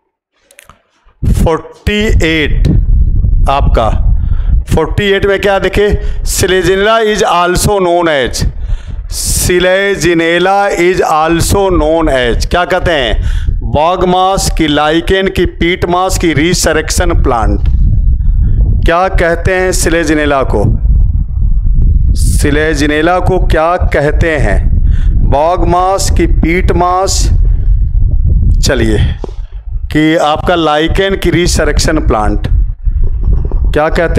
आपका 48 में क्या देखिए? Selaginella is also known as, Selaginella is also known as, क्या कहते हैं? बॉग मास, की लाइकेन, की पीट मास, की रिसरेक्शन प्लांट। क्या कहते हैं सिलेजिनेला को? सिलेजिनेला को क्या कहते हैं? बॉग मास, की पीट मास, चलिए कि आपका लाइकेन, की रिसरेक्शन प्लांट, क्या कहते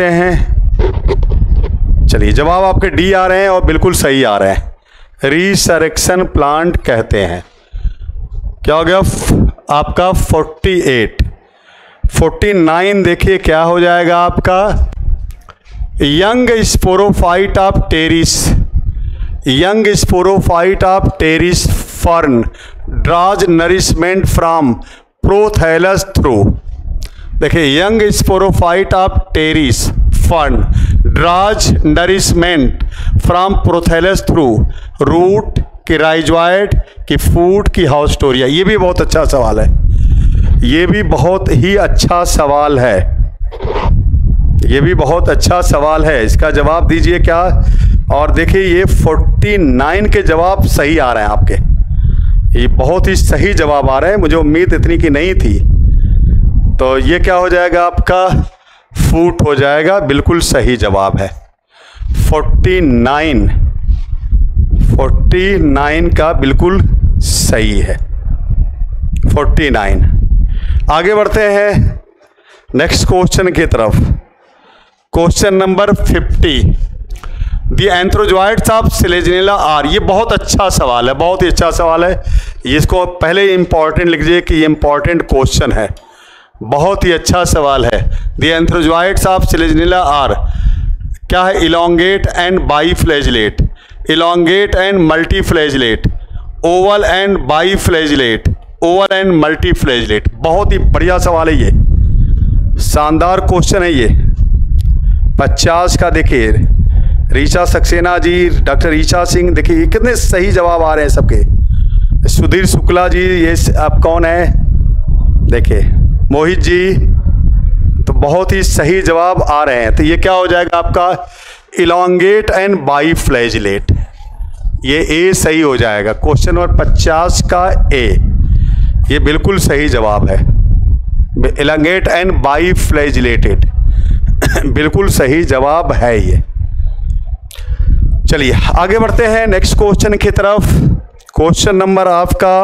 हैं? चलिए जवाब आपके डी आ रहे हैं और बिल्कुल सही आ रहे हैं, रिसरेक्शन प्लांट कहते हैं। क्या हो गया आपका 48। 49 देखिए क्या हो जाएगा आपका? Young sporophyte of Pteris, young sporophyte of Pteris fern draws nourishment from prothallus through. देखिए young sporophyte of Pteris fern draws nourishment from prothallus through root कि राइजॉइड कि फूड कि हाउस्टोरिया। ये भी बहुत अच्छा सवाल है, ये भी बहुत ही अच्छा सवाल है, ये भी बहुत अच्छा सवाल है। इसका जवाब दीजिए क्या। और देखिए ये 49 के जवाब सही आ रहे हैं आपके, ये बहुत ही सही जवाब आ रहे हैं, मुझे उम्मीद इतनी की नहीं थी। तो ये क्या हो जाएगा आपका, फूट हो जाएगा, बिल्कुल सही जवाब है 49 का बिल्कुल सही है 49। आगे बढ़ते हैं नेक्स्ट क्वेश्चन की तरफ। Question number 50, the antherozoids of Selaginella are. ये बहुत अच्छा सवाल है, बहुत ही अच्छा सवाल है। इसको पहले इंपॉर्टेंट लिख लीजिए कि ये इंपॉर्टेंट क्वेश्चन है, बहुत ही अच्छा सवाल है। The antherozoids of Selaginella are क्या है, elongate and biflagellate, elongate and multiflagellate, oval and biflagellate, oval and multiflagellate. बहुत ही बढ़िया सवाल है, ये शानदार क्वेश्चन है ये 50 का। देखिए ऋचा सक्सेना जी, डॉक्टर ऋचा सिंह, देखिए कितने सही जवाब आ रहे हैं सबके। सुधीर शुक्ला जी, ये आप कौन है, देखिए मोहित जी, तो बहुत ही सही जवाब आ रहे हैं। तो ये क्या हो जाएगा आपका, इलोंगेट एंड बाईफ्लैजिलेट, ये ए सही हो जाएगा। क्वेश्चन नंबर 50 का ए, ये बिल्कुल सही जवाब है, इलोंगेट एंड बाईफ्लैजिलेटेड, बिल्कुल सही जवाब है ये। चलिए आगे बढ़ते हैं नेक्स्ट क्वेश्चन की तरफ। क्वेश्चन नंबर आपका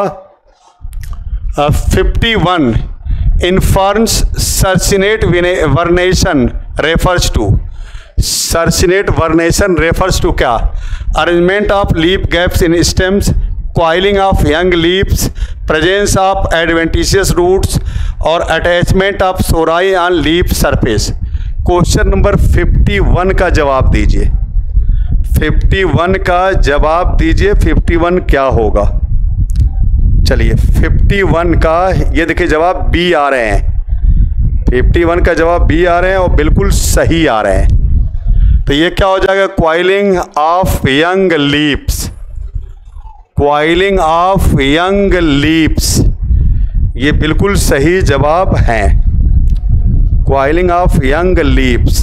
51, in ferns circinate vernation refers to, circinate vernation refers to क्या, arrangement of leaf gaps in stems, coiling of young leaves, presence of adventitious roots और attachment of sori on leaf surface. Question number 51 का जवाब दीजिए, 51 का जवाब दीजिए, 51 क्या होगा। चलिए 51 का ये देखिए जवाब बी आ रहे हैं, 51 का जवाब बी आ रहे हैं और बिल्कुल सही आ रहे हैं। तो ये क्या हो जाएगा, coiling of young leaves, coiling of young leaves, ये बिल्कुल सही जवाब है, क्वाइलिंग ऑफ यंग लीव्स।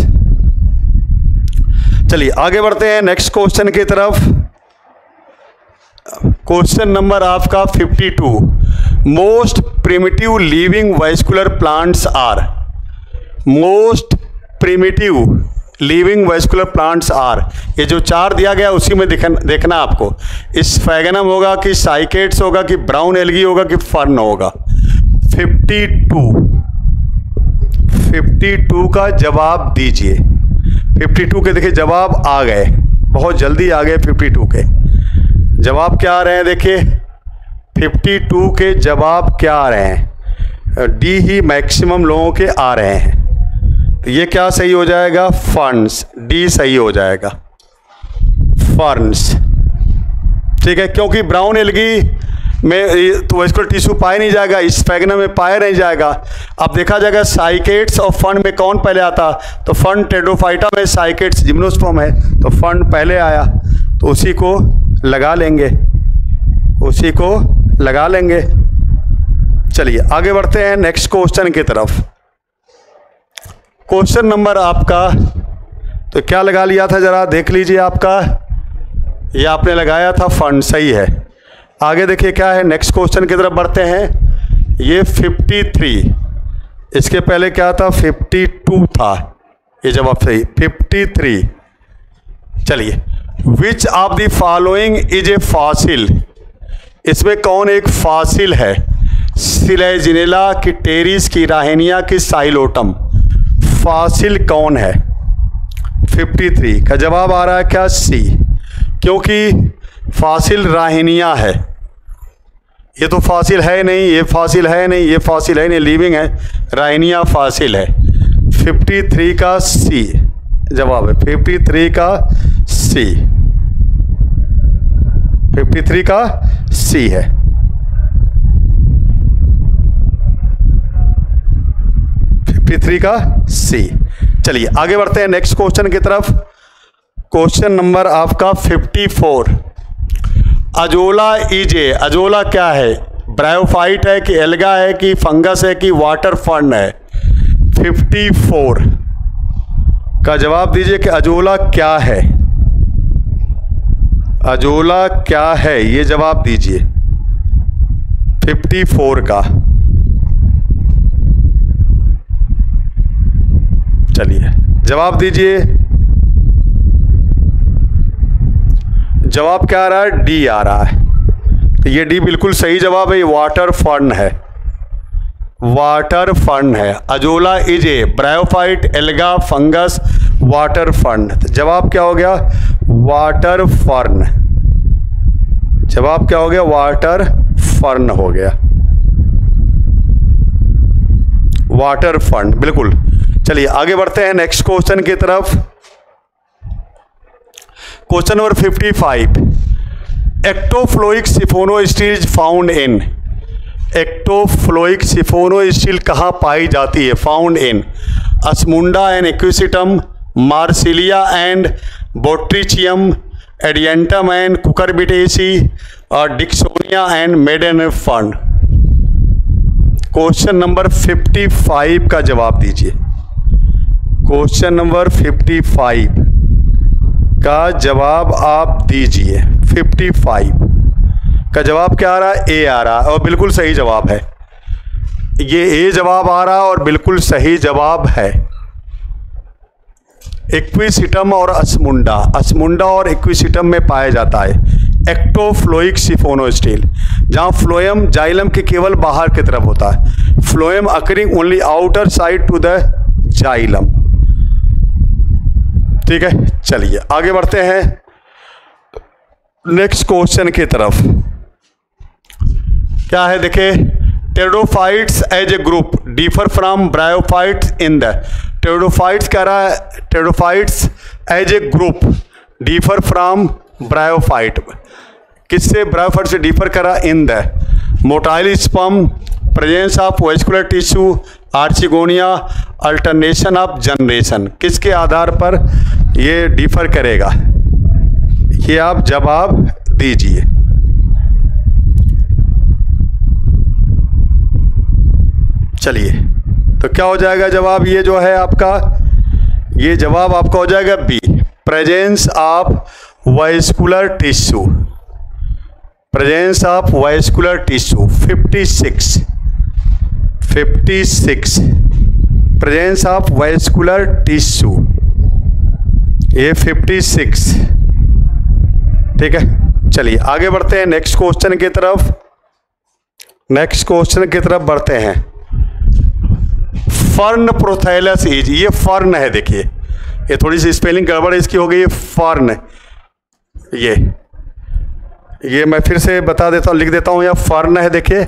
चलिए आगे बढ़ते हैं नेक्स्ट क्वेश्चन की तरफ। क्वेश्चन नंबर आपका 52, most primitive living vascular plants are, most primitive living vascular plants are, ये जो 4 दिया गया उसी में देखना आपको, स्फैगनम होगा कि साइकेट्स होगा कि ब्राउन एल्गी होगा कि फर्न होगा। 52 का जवाब दीजिए। 52 के देखिए जवाब आ गए, बहुत जल्दी आ गए। 52 के जवाब क्या आ रहे हैं, देखिए 52 के जवाब क्या आ रहे हैं, डी ही मैक्सिमम लोगों के आ रहे हैं। तो ये क्या सही हो जाएगा, फर्न्स, डी सही हो जाएगा, फर्न्स। ठीक है, क्योंकि ब्राउन एल्गी में तो वैस्कुलर टिश्यू पाया नहीं जाएगा, स्फैगनम में पाया नहीं जाएगा। अब देखा जाएगा साइकेट्स और फर्न में कौन पहले आता, तो फर्न टेड्रोफाइटा में साइकेट्स जिम्नोस्पर्म है, तो फर्न पहले आया, तो उसी को लगा लेंगे, उसी को लगा लेंगे। चलिए आगे बढ़ते हैं नेक्स्ट क्वेश्चन की तरफ। क्वेश्चन नंबर आपका, तो क्या लगा लिया था जरा देख लीजिए, आपका ये आपने लगाया था फर्न, सही है। आगे देखिए क्या है, नेक्स्ट क्वेश्चन की तरफ बढ़ते हैं। ये 53, इसके पहले क्या था, 52 था, ये जवाब सही 53। चलिए, which of the following is a fossil, इसमें कौन एक फॉसिल है, सिलेजिनेला की टेरिस की राहेनिया की साइलोटम, फॉसिल कौन है। 53 का जवाब आ रहा है क्या, सी, क्योंकि फॉसिल राहेनिया है। ये तो फॉसिल है नहीं, ये फॉसिल है नहीं, ये फॉसिल है नहीं, लिविंग है, राहेनिया फॉसिल है। 53 का सी जवाब है, 53 का सी, 53 का सी है। 53 का सी। चलिए आगे बढ़ते हैं नेक्स्ट क्वेश्चन की तरफ। क्वेश्चन नंबर आपका 54। अजोला इजे, अजोला क्या है? ब्रायोफाइट है कि एल्गा है कि फंगस है कि वाटर फर्न है? 54 का जवाब दीजिए कि अजोला क्या है। अजोला क्या है ये जवाब दीजिए 54 का। चलिए जवाब दीजिए। जवाब क्या आ रहा है? डी आ रहा है। तो ये डी बिल्कुल सही जवाब है। ये वाटर फर्न है, वाटर फर्न है। Azolla is a bryophyte, alga, fungus, water fern. तो जवाब क्या हो गया? Water fern. जवाब क्या हो गया? वाटर फर्न हो गया, वाटर फर्न बिल्कुल। चलिए आगे बढ़ते हैं नेक्स्ट क्वेश्चन की तरफ। Question number 55। Ectophloic siphonostele is found in. Ectophloic siphonostele कहाँ पाई जाती है? Found in Osmunda and Equisetum, Marsilea and Botrychium, Adiantum and Cucurbitaceae और Dicksonia and maiden fern. Question number 55 का जवाब दीजिए। क्वेश्चन नंबर 55 का जवाब आप दीजिए। 55 का जवाब क्या आ रहा है? ए आ रहा है और बिल्कुल सही जवाब है। ये ए जवाब आ रहा है और बिल्कुल सही जवाब है। एक्विसिटम और अस्मुंडा, अस्मुंडा और एक्विसिटम में पाया जाता है एक्टोफ्लोइक सिफोनोस्टील, जहां फ्लोएम जाइलम के केवल बाहर की तरफ होता है। Phloem occurring only outer side to the xylem. ठीक है, चलिए आगे बढ़ते हैं नेक्स्ट क्वेश्चन की तरफ। क्या है देखिए, pteridophytes as a group differ from bryophytes in the. Pteridophytes कह रहा है, pteridophytes as a group differ from bryophyte. किससे? ब्रायोफाइट से डिफर करा in the motile sperm, presence of vascular tissue, archegonia, alternation of generation. किसके आधार पर ये डिफर करेगा? ये आप जवाब दीजिए। चलिए तो क्या हो जाएगा जवाब? ये जो है आपका, ये जवाब आपका हो जाएगा B, presence of vascular tissue. Presence of vascular tissue 56 presence of vascular tissue, ये 56। ठीक है, चलिए आगे बढ़ते हैं नेक्स्ट क्वेश्चन की तरफ। नेक्स्ट क्वेश्चन की तरफ बढ़ते हैं। फर्न प्रोथैलस इज, ये फर्न है। देखिए ये थोड़ी सी स्पेलिंग गड़बड़ इसकी हो गई। फर्न, ये मैं फिर से बता देता हूँ, लिख देता हूँ। यह फर्न है। देखिए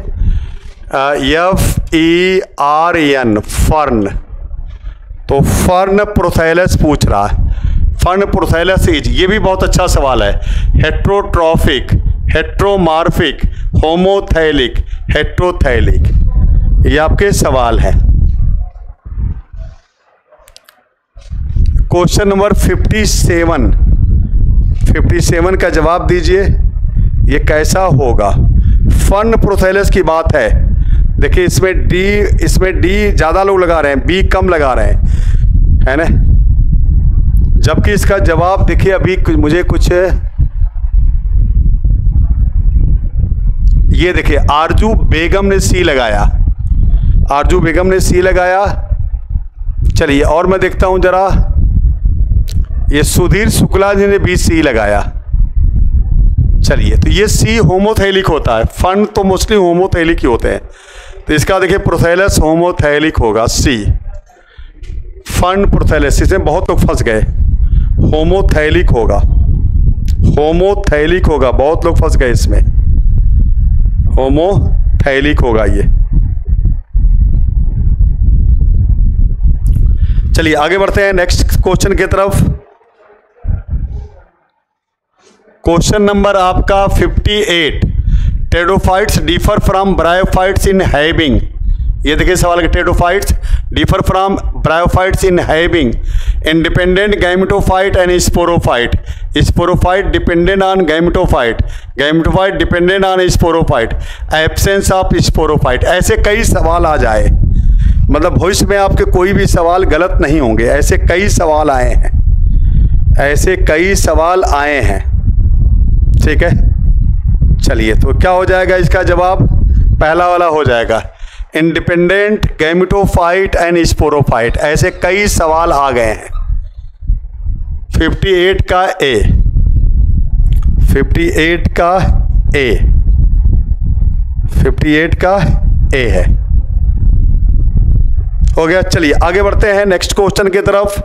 FERN, फर्न। तो फर्न प्रोथैलस पूछ रहा है। फर्न प्रोथैलस इज, ये भी बहुत अच्छा सवाल है। हेट्रोट्रॉफिक, हेट्रोमार्फिक, होमोथैलिक, हेट्रोथैलिक, ये आपके सवाल है। क्वेश्चन नंबर 57 का जवाब दीजिए। ये कैसा होगा? फर्न प्रोथैलस की बात है। देखिए इसमें डी ज़्यादा लोग लगा रहे हैं, बी कम लगा रहे हैं, है ना। जबकि इसका जवाब देखिए, अभी मुझे कुछ ये देखिए, आरजू बेगम ने सी लगाया, आरजू बेगम ने सी लगाया। चलिए और मैं देखता हूं जरा, ये सुधीर शुक्ला जी ने भी सी लगाया। चलिए तो ये सी होमोथैलिक होता है। फर्न तो मोस्टली होमोथैलिक ही होते हैं, तो इसका देखिए प्रोथैलस होमोथैलिक होगा, सी। फर्न प्रोथैलस, इसमें बहुत लोग फंस गए। होमोथैलिक होगा, होमोथैलिक होगा, बहुत लोग फंस गए इसमें। होमोथैलिक होगा ये। चलिए आगे बढ़ते हैं नेक्स्ट क्वेश्चन की तरफ। क्वेश्चन नंबर आपका 58। Pteridophytes differ from bryophytes in having. ये देखिए सवाल है, टेरोडोफाइट्स differ from bryophytes in having independent gametophyte and sporophyte, sporophyte dependent on gametophyte, gametophyte dependent on sporophyte, absence of sporophyte। ऐसे कई सवाल आ जाए, मतलब भविष्य में आपके कोई भी सवाल गलत नहीं होंगे। ऐसे कई सवाल आए हैं, ऐसे कई सवाल आए हैं, ठीक है। चलिए, तो क्या हो जाएगा इसका जवाब? पहला वाला हो जाएगा, इंडिपेंडेंट गैमेटोफाइट एंड स्पोरोफाइट। ऐसे कई सवाल आ गए हैं। 58 का ए, 58 का ए, 58 का ए है, हो गया। चलिए आगे बढ़ते हैं नेक्स्ट क्वेश्चन की तरफ।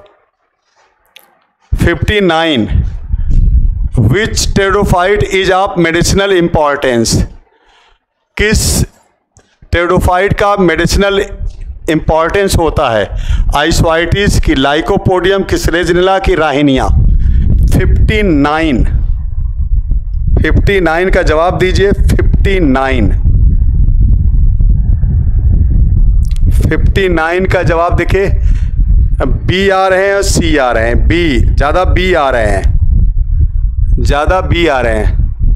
59, which pterophyte is of medicinal importance? किस टेरोफाइट का मेडिसिनल इंपॉर्टेंस होता है? आइसोआइटिस की, लाइकोपोडियम की, स्लेजिनिला की, राहिनिया। 59, 59 का जवाब दीजिए। 59, 59 का जवाब देखिए, बी आ रहे हैं और सी आ रहे हैं। बी, ज़्यादा बी आ रहे हैं, ज़्यादा बी आ रहे हैं।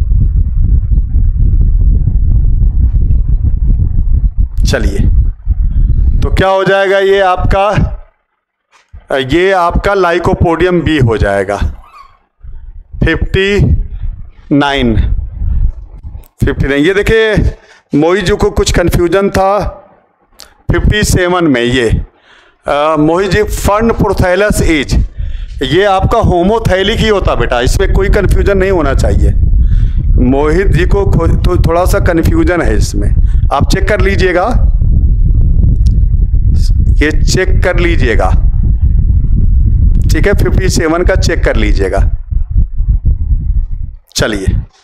चलिए, तो क्या हो जाएगा? ये आपका लाइकोपोडियम बी हो जाएगा। 59, 59। ये देखिए, मोहित जी को कुछ कन्फ्यूजन था 57 में। ये Mohit ji, fern prothallus is, ये आपका होमोथैलिक ही होता बेटा, इसमें कोई कन्फ्यूजन नहीं होना चाहिए। मोहित जी को तो थोड़ा सा कन्फ्यूजन है इसमें, आप चेक कर लीजिएगा, ये चेक कर लीजिएगा, ठीक है। 57 का चेक कर लीजिएगा। चलिए,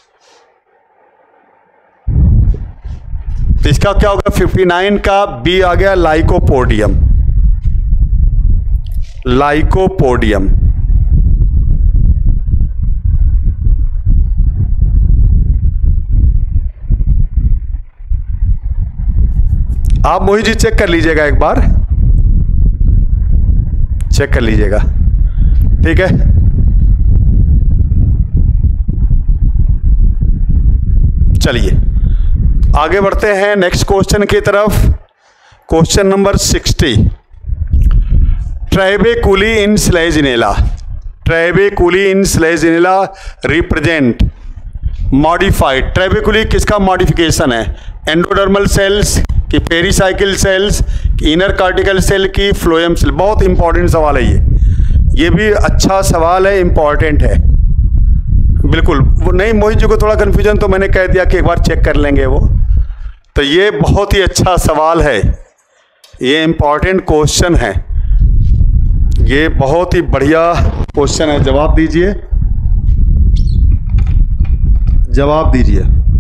इसका क्या होगा? 59 का बी आ गया, लाइकोपोडियम, लाइकोपोडियम। आप मोहित जी चेक कर लीजिएगा, एक बार चेक कर लीजिएगा, ठीक है। चलिए आगे बढ़ते हैं नेक्स्ट क्वेश्चन की तरफ। Question number 60, trabeculae in Selaginella, trabeculae in Selaginella represent modified. Trabeculae किसका मॉडिफिकेशन है? एंडोडर्मल सेल्स की, पेरीसाइकिल सेल्स की, इनर कार्टिकल सेल की, फ्लोएम सेल। बहुत इंपॉर्टेंट सवाल है ये भी अच्छा सवाल है, इंपॉर्टेंट है बिल्कुल। वो नहीं, मोहित जी को थोड़ा कन्फ्यूजन, तो मैंने कह दिया कि एक बार चेक कर लेंगे वो। तो ये बहुत ही अच्छा सवाल है, ये इंपॉर्टेंट क्वेश्चन है, ये बहुत ही बढ़िया क्वेश्चन है। जवाब दीजिए, जवाब दीजिए।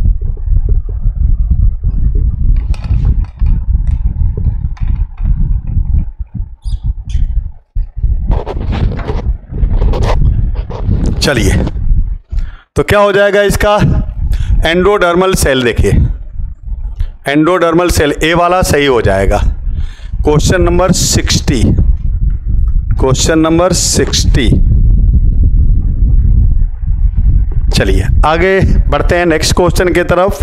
चलिए, तो क्या हो जाएगा इसका? Endodermal cell. देखिए, एंडोडर्मल सेल ए वाला सही हो जाएगा। Question number 60, question number 60। चलिए आगे बढ़ते हैं नेक्स्ट क्वेश्चन की तरफ।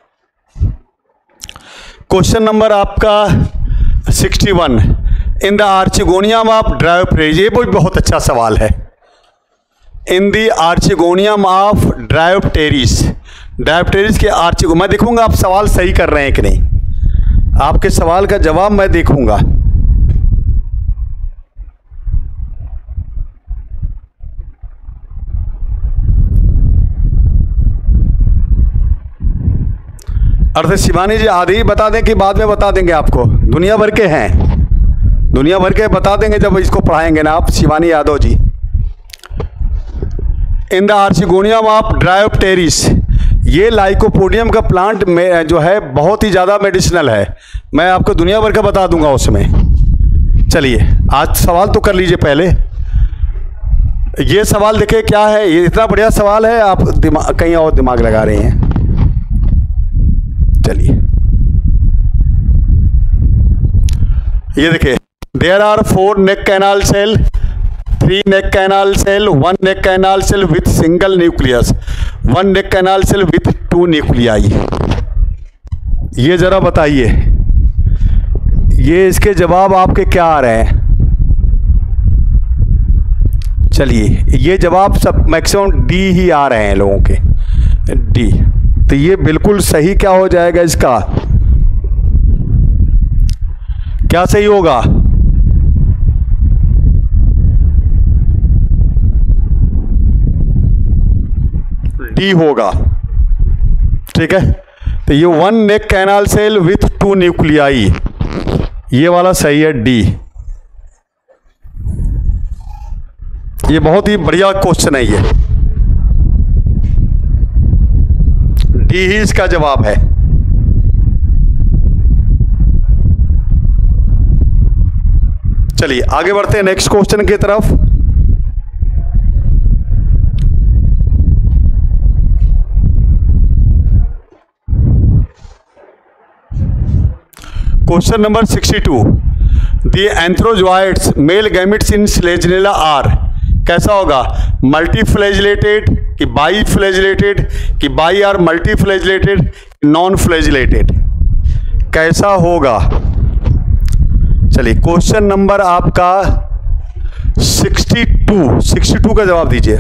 क्वेश्चन नंबर आपका 61, in the archegonium of Dryopteris. ये बहुत अच्छा सवाल है। In the archegonium of Dryopteris, Dryopteris के आर्चिगो, मैं देखूंगा आप सवाल सही कर रहे हैं कि नहीं, आपके सवाल का जवाब मैं देखूंगा। अर्थ शिवानी जी आधे ही बता दें कि बाद में बता देंगे आपको? दुनिया भर के हैं, दुनिया भर के बता देंगे जब इसको पढ़ाएंगे ना आप, Shivani Yadav ji. In the archegonium of Dryopteris, ये लाइकोपोडियम का प्लांट में जो है बहुत ही ज़्यादा मेडिसिनल है, मैं आपको दुनिया भर का बता दूंगा उसमें। चलिए आज सवाल तो कर लीजिए पहले। ये सवाल देखिए क्या है, ये इतना बढ़िया सवाल है, आप दिमाग कहीं और दिमाग लगा रहे हैं। चलिए ये देखिए, there are 4 neck canal cell, 3 neck canal cell, 1 neck canal cell with single nucleus, 1 neck canal cell with 2 nuclei. ये जरा बताइए, ये इसके जवाब आपके क्या आ रहे हैं? चलिए, ये जवाब सब मैक्सिमम डी ही आ रहे हैं लोगों के, डी। तो ये बिल्कुल सही क्या हो जाएगा इसका? क्या सही होगा? डी होगा, ठीक है। तो ये 1 neck canal cell with 2 nuclei, ये वाला सही है, डी। ये बहुत ही बढ़िया क्वेश्चन है, ये डी ही इसका जवाब है। चलिए आगे बढ़ते हैं नेक्स्ट क्वेश्चन की तरफ। Question number 62, the antherozoids male gametes in Selaginella are, कैसा होगा? मल्टी फ्लैजिलेटेड कि बाई फ्लैजिलेटेड कि bi or multiflagellated, non flagellated, कैसा होगा? चलिए क्वेश्चन नंबर आपका 62 का जवाब दीजिए।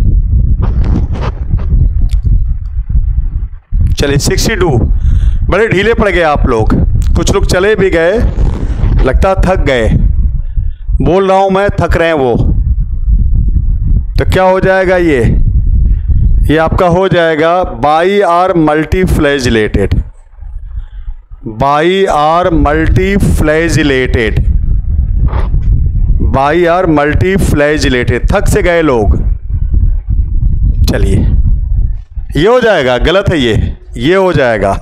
चलिए 62, बड़े ढीले पड़ गए आप लोग, कुछ लोग चले भी गए, लगता थक गए, बोल रहा हूं मैं, थक रहे हैं वो। तो क्या हो जाएगा ये आपका हो जाएगा bi or multiflagellated, bi or multiflagellated, bi or multiflagellated, थक से गए लोग। चलिए ये हो जाएगा, गलत है ये हो जाएगा।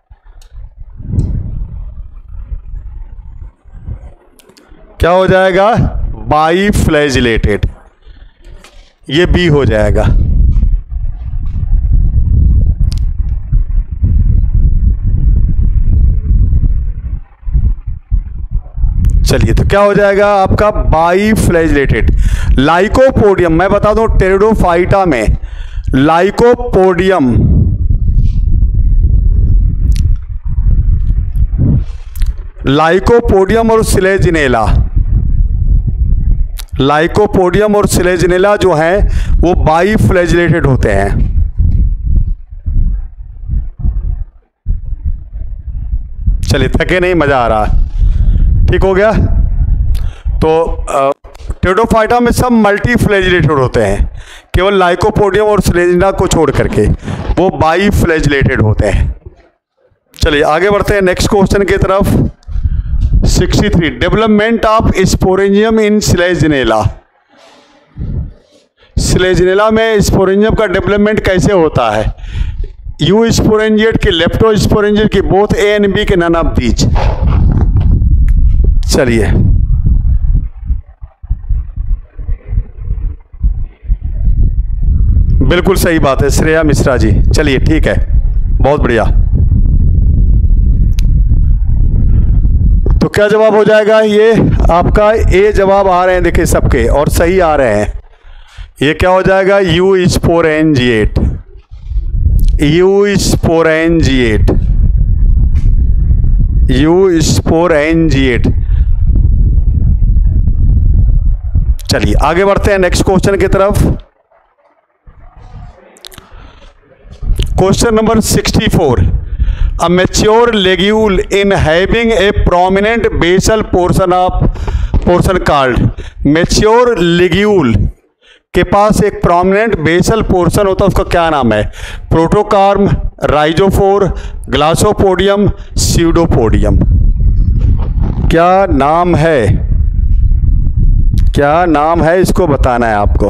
क्या हो जाएगा? बाई फ्लैजिलेटेड, ये बी हो जाएगा। चलिए तो क्या हो जाएगा आपका? By flagellated. लाइकोपोडियम, मैं बता दूं टेरिडोफाइटा में लाइकोपोडियम, लाइकोपोडियम और स्लेजिनेला, लाइकोपोडियम और स्लेजिनेला जो हैं वो बाई फ्लैजिलेटेड होते हैं। चलिए थके नहीं, मजा आ रहा, ठीक हो गया। तो टेरिडोफाइटा में सब मल्टी फ्लैजिलेटेड होते हैं, केवल लाइकोपोडियम और स्लेजिनेला को छोड़ करके वो बाई फ्लैजिलेटेड होते हैं। चलिए आगे बढ़ते हैं नेक्स्ट क्वेश्चन की तरफ। 63, development of sporangium in Selaginella, Selaginella में स्पोरेंजियम का डेवलपमेंट कैसे होता है? यू स्पोरेंजिएट की लेप्टो स्पोरेंजिएट की, बोथ ए एंड बी के, नन ऑफ दीज। चलिए बिल्कुल सही बात है श्रेया मिश्रा जी, चलिए ठीक है, बहुत बढ़िया। तो क्या जवाब हो जाएगा? ये आपका ए जवाब आ रहे हैं, देखिए सबके, और सही आ रहे हैं। ये क्या हो जाएगा? Eusporangiate, eusporangiate, eusporangiate. चलिए आगे बढ़ते हैं नेक्स्ट क्वेश्चन की तरफ। Question number 64, a mature ligule in having a prominent basal portion called, mature ligule के पास एक prominent basal portion होता है, उसका क्या नाम है? प्रोटोकार्म, राइजोफोर, ग्लासोपोडियम, स्यूडोपोडियम। क्या नाम है? क्या नाम है, इसको बताना है आपको।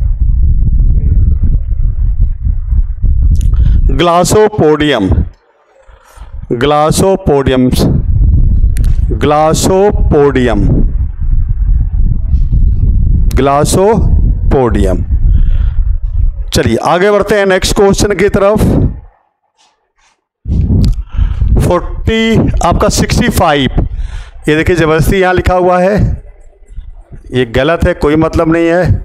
ग्लासोपोडियम, ग्लासोपोडियम, ग्लासोपोडियम, ग्लासोपोडियम। चलिए आगे बढ़ते हैं नेक्स्ट क्वेश्चन की तरफ। 40 आपका 65, ये देखिए ज़बरदस्ती यहाँ लिखा हुआ है, ये गलत है, कोई मतलब नहीं है।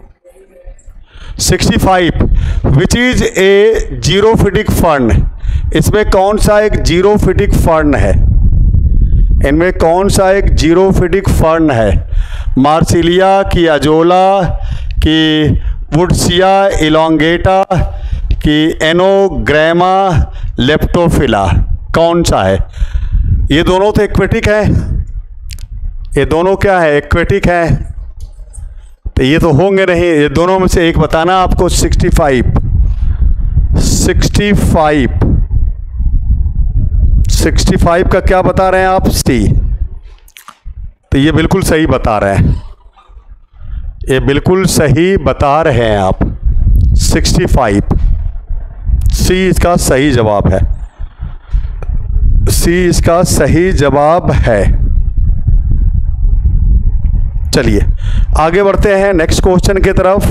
65 विच इज ए जीरोफिटिक फंड, इसमें कौन सा एक जीरोफिटिक फंड है? इनमें कौन सा एक जीरोफिटिक फंड है? मार्सिलिया की अजोला की वुड्सिया इलोंगेटा की एनोग्रामा लेप्टोफिला, कौन सा है? ये दोनों तो एक्वेटिक है, ये दोनों क्या है? एक्वेटिक है, तो ये तो होंगे नहीं, ये दोनों में से एक बताना आपको। 65 का क्या बता रहे हैं आप? सी। तो ये बिल्कुल सही बता रहे हैं, ये बिल्कुल सही बता रहे हैं आप। 65 सी इसका सही जवाब है, सी इसका सही जवाब है। चलिए आगे बढ़ते हैं नेक्स्ट क्वेश्चन की तरफ।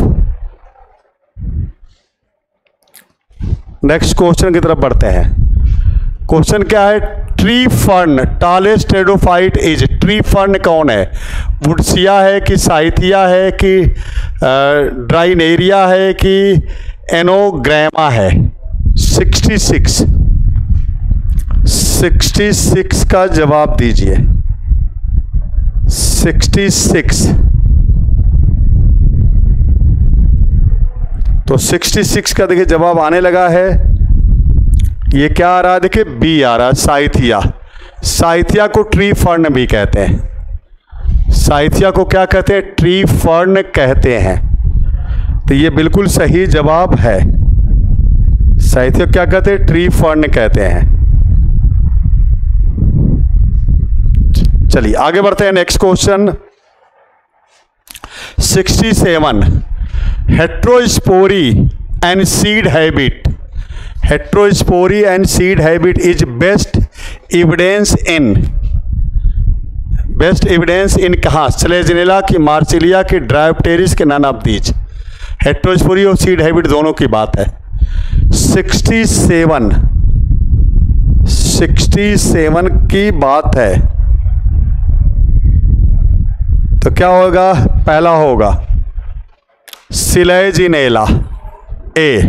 नेक्स्ट क्वेश्चन की तरफ बढ़ते हैं। क्वेश्चन क्या है? Tree fern tallest pteridophyte is, tree fern कौन है? वुड्सिया है कि साइथिया है कि ड्राइनेरिया है कि एनोग्रामा है? 66 का जवाब दीजिए। 66 तो 66 का देखिए जवाब आने लगा है। ये क्या आ रहा है? देखिए बी आ रहा है, साइथिया। साइथिया को ट्री फर्न भी कहते हैं, साइथिया को क्या कहते हैं? ट्री फर्न कहते हैं। तो ये बिल्कुल सही जवाब है, साइथिया क्या कहते हैं? ट्री फर्न कहते हैं। चलिए आगे बढ़ते हैं next question. 67 heterospory and seed habit, heterospory and seed habit is best evidence in, best evidence in कहाँ? स्लेजिनेला की, मार्सिलिया की, ड्रायोप्टेरिस के, नन ऑफ दीज। हेट्रोस्पोरी और सीड हैबिट दोनों की बात है। 67 की बात है, तो क्या होगा? पहला होगा स्लेजिनेला ए।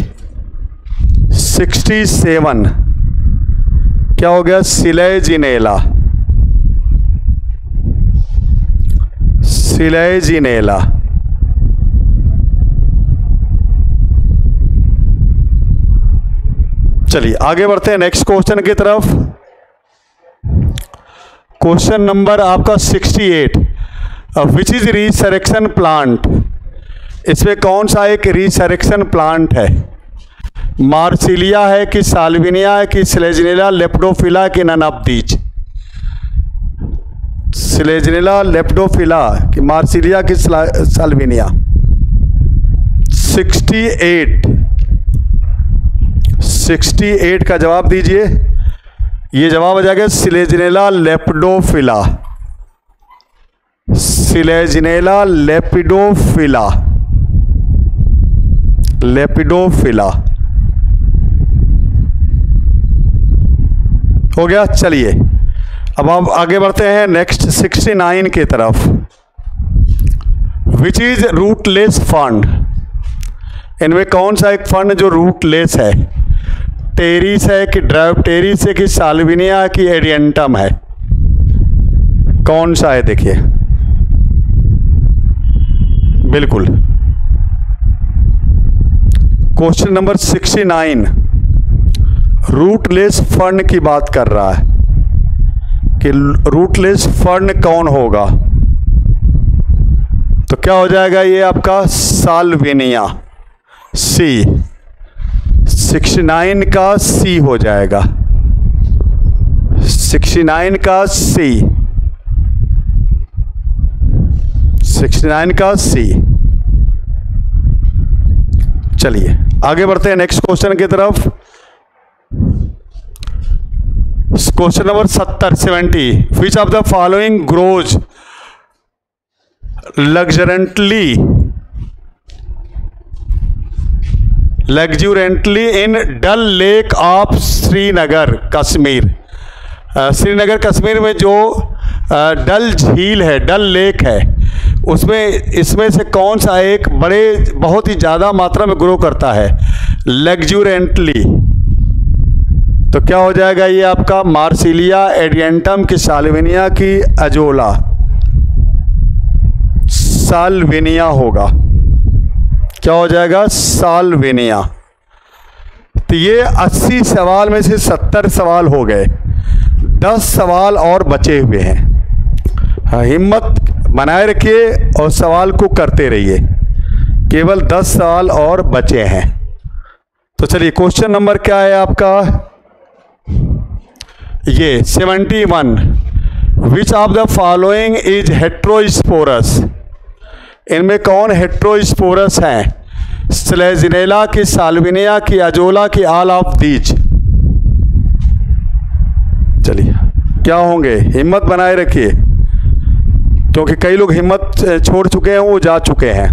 67 क्या हो गया? स्लेजिनेला, स्लेजिनेला। चलिए आगे बढ़ते हैं नेक्स्ट क्वेश्चन की तरफ। क्वेश्चन नंबर आपका 68 विच इज रिसरेक्शन प्लांट, इसमें कौन सा एक रिसरेक्शन प्लांट है? मार्सिलिया है कि साल्विनिया है कि स्लेजिनेला लेप्डोफिला कि none of these? Selaginella, lepidophylla कि मार्सिलिया कि साल्विनिया? 68 का जवाब दीजिए। ये जवाब आ जाएगा स्लेजिनेला लेपिडोफिला, स्लेजिनेला लेपिडोफिला, लेपिडोफिला हो गया। चलिए अब हम आगे बढ़ते हैं नेक्स्ट 69 की तरफ। विच इज रूटलेस फंड, इनमें कौन सा एक फंड जो रूटलेस है? टेरिस है कि ड्रायोप्टेरिस है कि साल्विनिया है कि एरिएंटम है? कौन सा है? देखिए बिल्कुल क्वेश्चन नंबर 69 रूटलेस फंड की बात कर रहा है कि रूटलेस फंड कौन होगा। तो क्या हो जाएगा ये आपका? साल्विनिया, सी। 69 का सी हो जाएगा, 69 का सी, 69 का सी। चलिए आगे बढ़ते हैं नेक्स्ट क्वेश्चन की तरफ। Question number 70 which of the following grows luxuriantly in Dal lake of Srinagar Kashmir. Srinagar Kashmir में जो डल झील है, डल लेक है, उसमें इसमें से कौन सा एक बहुत ही ज़्यादा मात्रा में ग्रो करता है लग्जूरेंटली? तो क्या हो जाएगा ये आपका? मार्सिलिया एडियंटम की साल्विनिया की अजोला, साल्विनिया होगा। क्या हो जाएगा? साल्विनिया। तो ये 80 सवाल में से 70 सवाल हो गए, 10 सवाल और बचे हुए हैं। हाँ, हिम्मत बनाए रखिए और सवाल को करते रहिए। केवल 10 सवाल और बचे हैं। तो चलिए, क्वेश्चन नंबर क्या है आपका? ये 71, which of the following is heterosporous? इनमें कौन हेट्रोस्पोरस है? स्लेजिनेला की, साल्विनिया की, अजोला की, ऑल ऑफ दीज? चलिए, क्या होंगे? हिम्मत बनाए रखिए, क्योंकि कई लोग हिम्मत छोड़ चुके हैं, वो जा चुके हैं,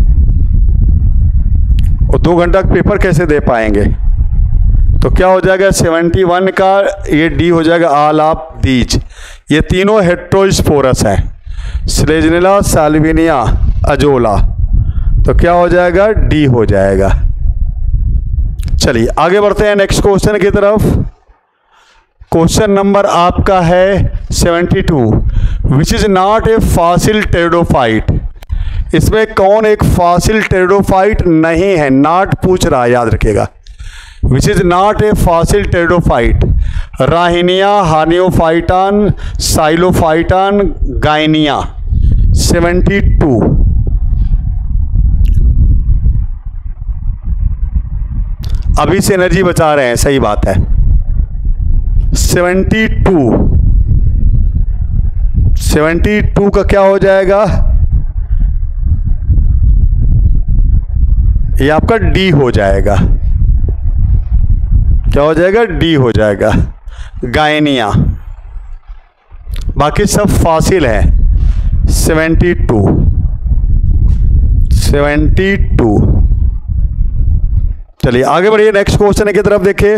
और 2 घंटा का पेपर कैसे दे पाएंगे? तो क्या हो जाएगा? 71 का ये डी हो जाएगा, ऑल ऑफ दीज। ये तीनों हेट्रोस्पोरस हैं, स्लेजिनेला, साल्विनिया, अजोला। तो क्या हो जाएगा? डी हो जाएगा। चलिए आगे बढ़ते हैं नेक्स्ट क्वेश्चन की तरफ। क्वेश्चन नंबर आपका है 72, which is not a fossil pteridophyte? इसमें कौन एक फॉसिल टेरिडोफाइट नहीं है? नॉट पूछ रहा है, याद रखिएगा। Which is not a fossil pteridophyte? Rhynia, Horneophyton, Psilophyton, गाइनिया। 72। अभी से एनर्जी बचा रहे हैं, सही बात है। 72 का क्या हो जाएगा? ये आपका डी हो जाएगा। क्या हो जाएगा? डी हो जाएगा, गाइनिया। बाकी सब फॉसिल है। 72। चलिए आगे बढ़िए, नेक्स्ट क्वेश्चन की तरफ देखिए।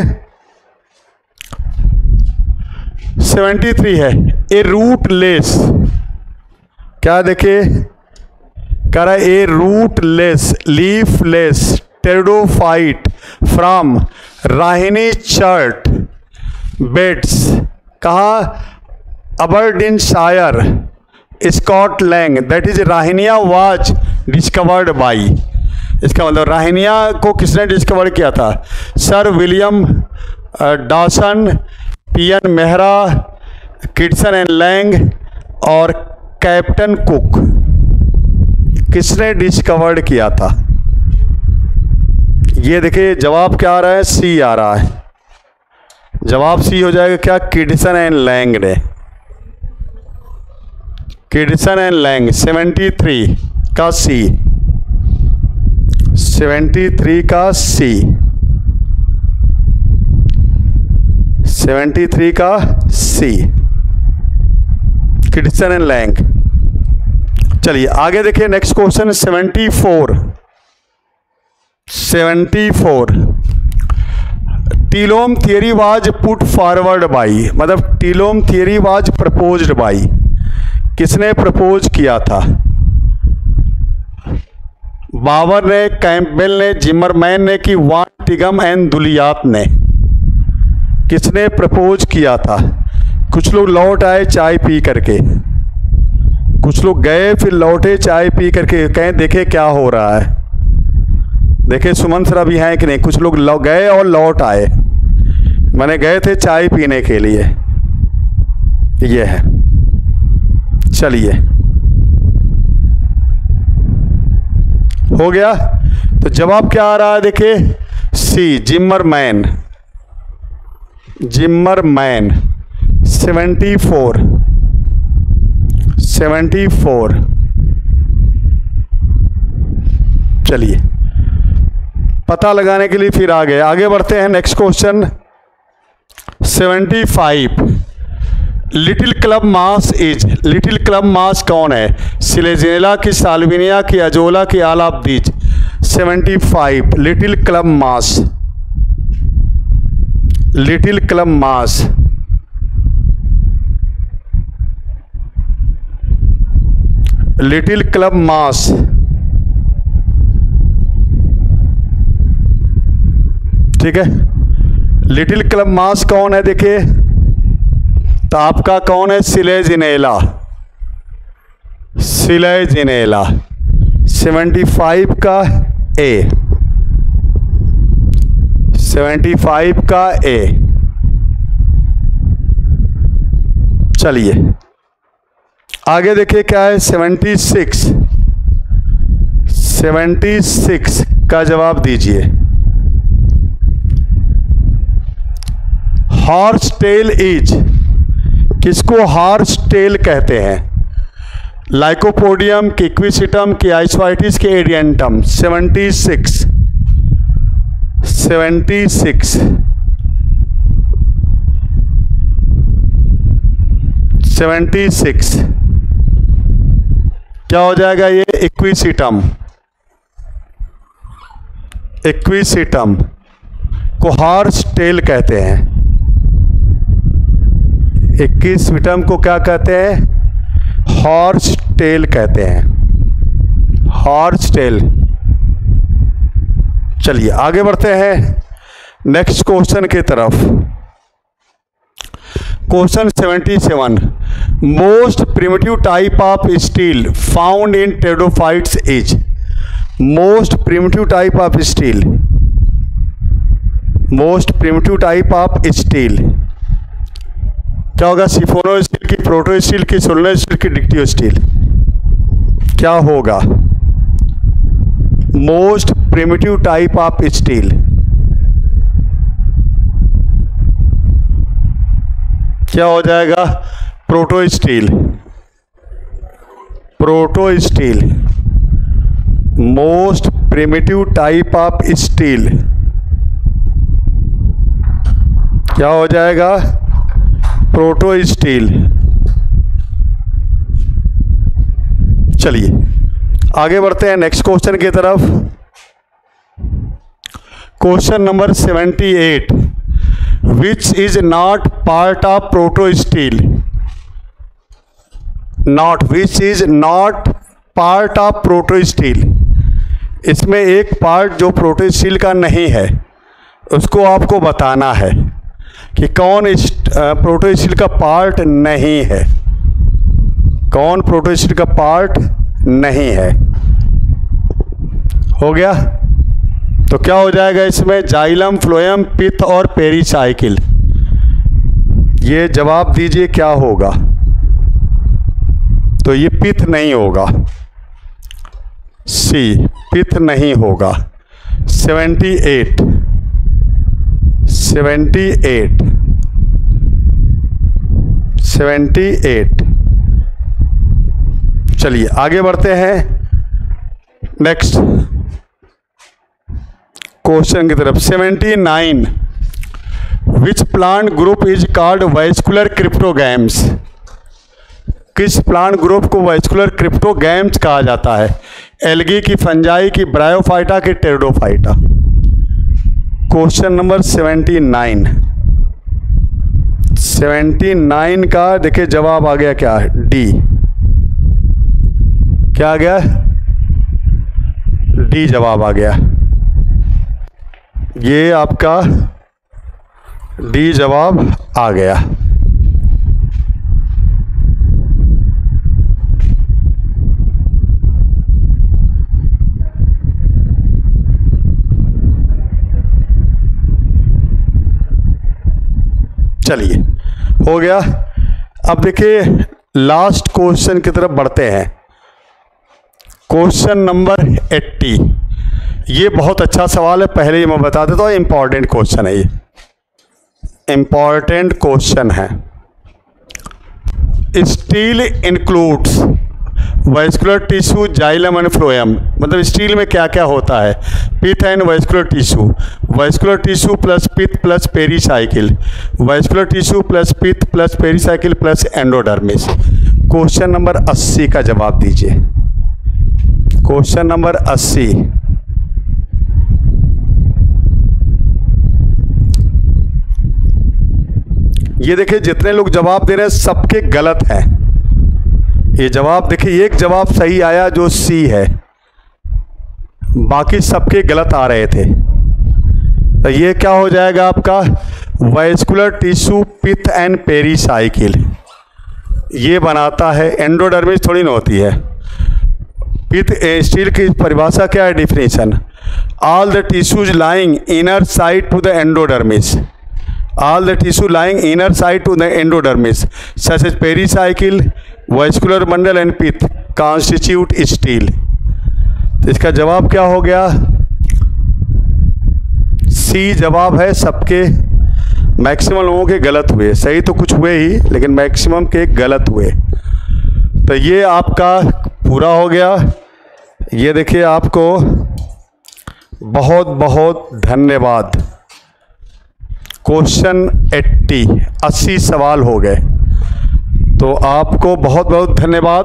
73 है, ए रूटलेस। क्या देखिए? कह रहा है a rootless, leafless pteridophyte from Rhynie chert beds. कहाँ? Aberdeenshire, Scotland. That is Rhynia was discovered by. इसका मतलब राहिनिया को किसने डिस्कवर किया था? Sir William Dawson, P N Mehra, Kidston and Lang और कैप्टन कुक। किसने डिस्कवर्ड किया था? ये देखिए, जवाब क्या आ रहा है? सी आ रहा है। जवाब सी हो जाएगा। क्या? किटसन एंड लैंग ने। Kidston and Lang. 73 का सी। 73 का सी। 73 का सी, किटसन एंड लैंग। चलिए आगे देखिए, next question 74। Telome theory was put forward by, मतलब telome theory was proposed by. किसने प्रपोज किया था? बाबर ने, कैंपबेल ने, जिमरमैन ने कि वान टिगम एंड दुलियात ने? किसने प्रपोज किया था? कुछ लोग लौट आए चाय पी करके, कुछ लोग गए फिर लौटे चाय पी करके, कहें देखे क्या हो रहा है। देखे सुमन सर अभी हैं कि नहीं? कुछ लोग गए और लौट आए, मैंने गए थे चाय पीने के लिए। ये है। चलिए, हो गया। तो जवाब क्या आ रहा है? देखिए, सी, जिमरमैन। 74। चलिए, पता लगाने के लिए फिर आगे बढ़ते हैं। Next question 75। Little club moss is. Little club moss कौन है? स्लेजिनेला की, साल्विनिया की, अजोला की, all of these? 75 little club moss. Little club moss little club moss, ठीक है। लिटिल क्लब मास कौन है देखिए, तो आपका कौन है, सिलेजिनेला, सिलेजिनेला 75 का ए, 75 का ए। चलिए आगे देखिए क्या है, 76 का जवाब दीजिए। हॉर्स टेल इज, किसको हॉर्स टेल कहते हैं, लाइकोपोडियम, कि इक्विसिटम, कि आइसवाइटिस, के एडियंटम। 76 क्या हो जाएगा ये, इक्विसिटम, इक्विसिटम को हॉर्स टेल कहते हैं। इक्विसिटम को क्या कहते हैं, हॉर्स टेल कहते हैं, हॉर्स टेल। चलिए आगे बढ़ते हैं नेक्स्ट क्वेश्चन की तरफ। Question 77, most primitive type of stele found in pteridophytes is, most primitive type of stele, most primitive type of stele क्या होगा, सिफोनो स्टील, की प्रोटो स्टील, की सोलनो स्टील, की डिक्टियो स्टील, क्या होगा, most primitive type of stele. क्या हो जाएगा, protostele, protostele, most primitive type of stele क्या हो जाएगा, प्रोटो स्टील। चलिए आगे बढ़ते हैं नेक्स्ट क्वेश्चन की तरफ। Question number 78, which is not part of protostele, not, which is not part of protostele, इसमें एक पार्ट जो प्रोटो स्टील का नहीं है उसको आपको बताना है कि कौन प्रोटो स्टील का पार्ट नहीं है, कौन प्रोटो स्टील का पार्ट नहीं है। हो गया, तो क्या हो जाएगा इसमें, जाइलम, फ्लोएम, पित्त और पेरिसाइकिल। ये जवाब दीजिए क्या होगा, तो ये पित्त नहीं होगा, सी, पित्त नहीं होगा। 78 चलिए आगे बढ़ते हैं नेक्स्ट क्वेश्चन की तरफ। 79, which plant group is called vascular cryptogams, किस प्लांट ग्रुप को वैस्कुलर क्रिप्टोगैम्स कहा जाता है, एल्गी, की फंजाई, की ब्रायोफाइटा, की टेरिडोफाइटा। क्वेश्चन नंबर 79 का देखिए जवाब आ गया क्या, डी, क्या आ गया, डी जवाब आ गया, ये आपका डी जवाब आ गया। चलिए हो गया। अब देखिए लास्ट क्वेश्चन की तरफ बढ़ते हैं। क्वेश्चन नंबर 80, ये बहुत अच्छा सवाल है, पहले ही मैं बता देता हूँ, इंपॉर्टेंट क्वेश्चन है, ये इंपॉर्टेंट क्वेश्चन है। Stele includes vascular tissue, xylem and phloem, मतलब स्टील में क्या क्या होता है, pith and vascular tissue plus pith plus pericycle, vascular tissue plus pith plus pericycle plus endodermis. Question number 80 का जवाब दीजिए। क्वेश्चन नंबर 80, ये देखिए जितने लोग जवाब दे रहे हैं सबके गलत हैं, ये जवाब देखिए, एक जवाब सही आया जो सी है, बाकी सबके गलत आ रहे थे। तो ये क्या हो जाएगा आपका, vascular tissue pith and pericycle ये बनाता है, एंडोडर्मिस थोड़ी ना होती है। पिथ स्टील की परिभाषा क्या है, definition, all the tissues lying inner side to the endodermis, all the tissue lying inner side to the endodermis such as pericycle, vascular bundle and pith constitute steel। तो इसका जवाब क्या हो गया, सी जवाब है। सबके मैक्सिमम लोगों के गलत हुए, सही तो कुछ हुए ही लेकिन मैक्सिमम के गलत हुए। तो ये आपका पूरा हो गया। ये देखिए, आपको बहुत बहुत धन्यवाद। क्वेश्चन 80 सवाल हो गए, तो आपको बहुत बहुत धन्यवाद।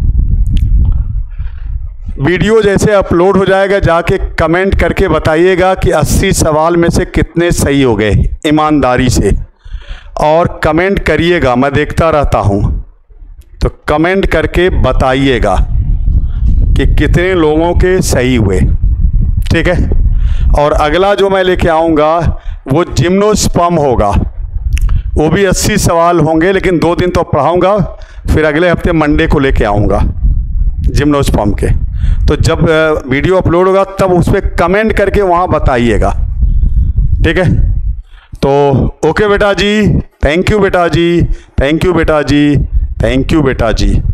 वीडियो जैसे अपलोड हो जाएगा जाके कमेंट करके बताइएगा कि 80 सवाल में से कितने सही हो गए, ईमानदारी से, और कमेंट करिएगा, मैं देखता रहता हूँ। तो कमेंट करके बताइएगा कि कितने लोगों के सही हुए, ठीक है। और अगला जो मैं लेके आऊँगा वो जिम्नोस्पर्म होगा, वो भी 80 सवाल होंगे, लेकिन 2 दिन तो पढ़ाऊँगा, फिर अगले हफ्ते मंडे को लेके आऊँगा जिम्नोस्पर्म के। तो जब वीडियो अपलोड होगा तब उस पर कमेंट करके वहाँ बताइएगा, ठीक है। तो ओके बेटा जी, थैंक यू बेटा जी, थैंक यू बेटा जी, थैंक यू बेटा जी।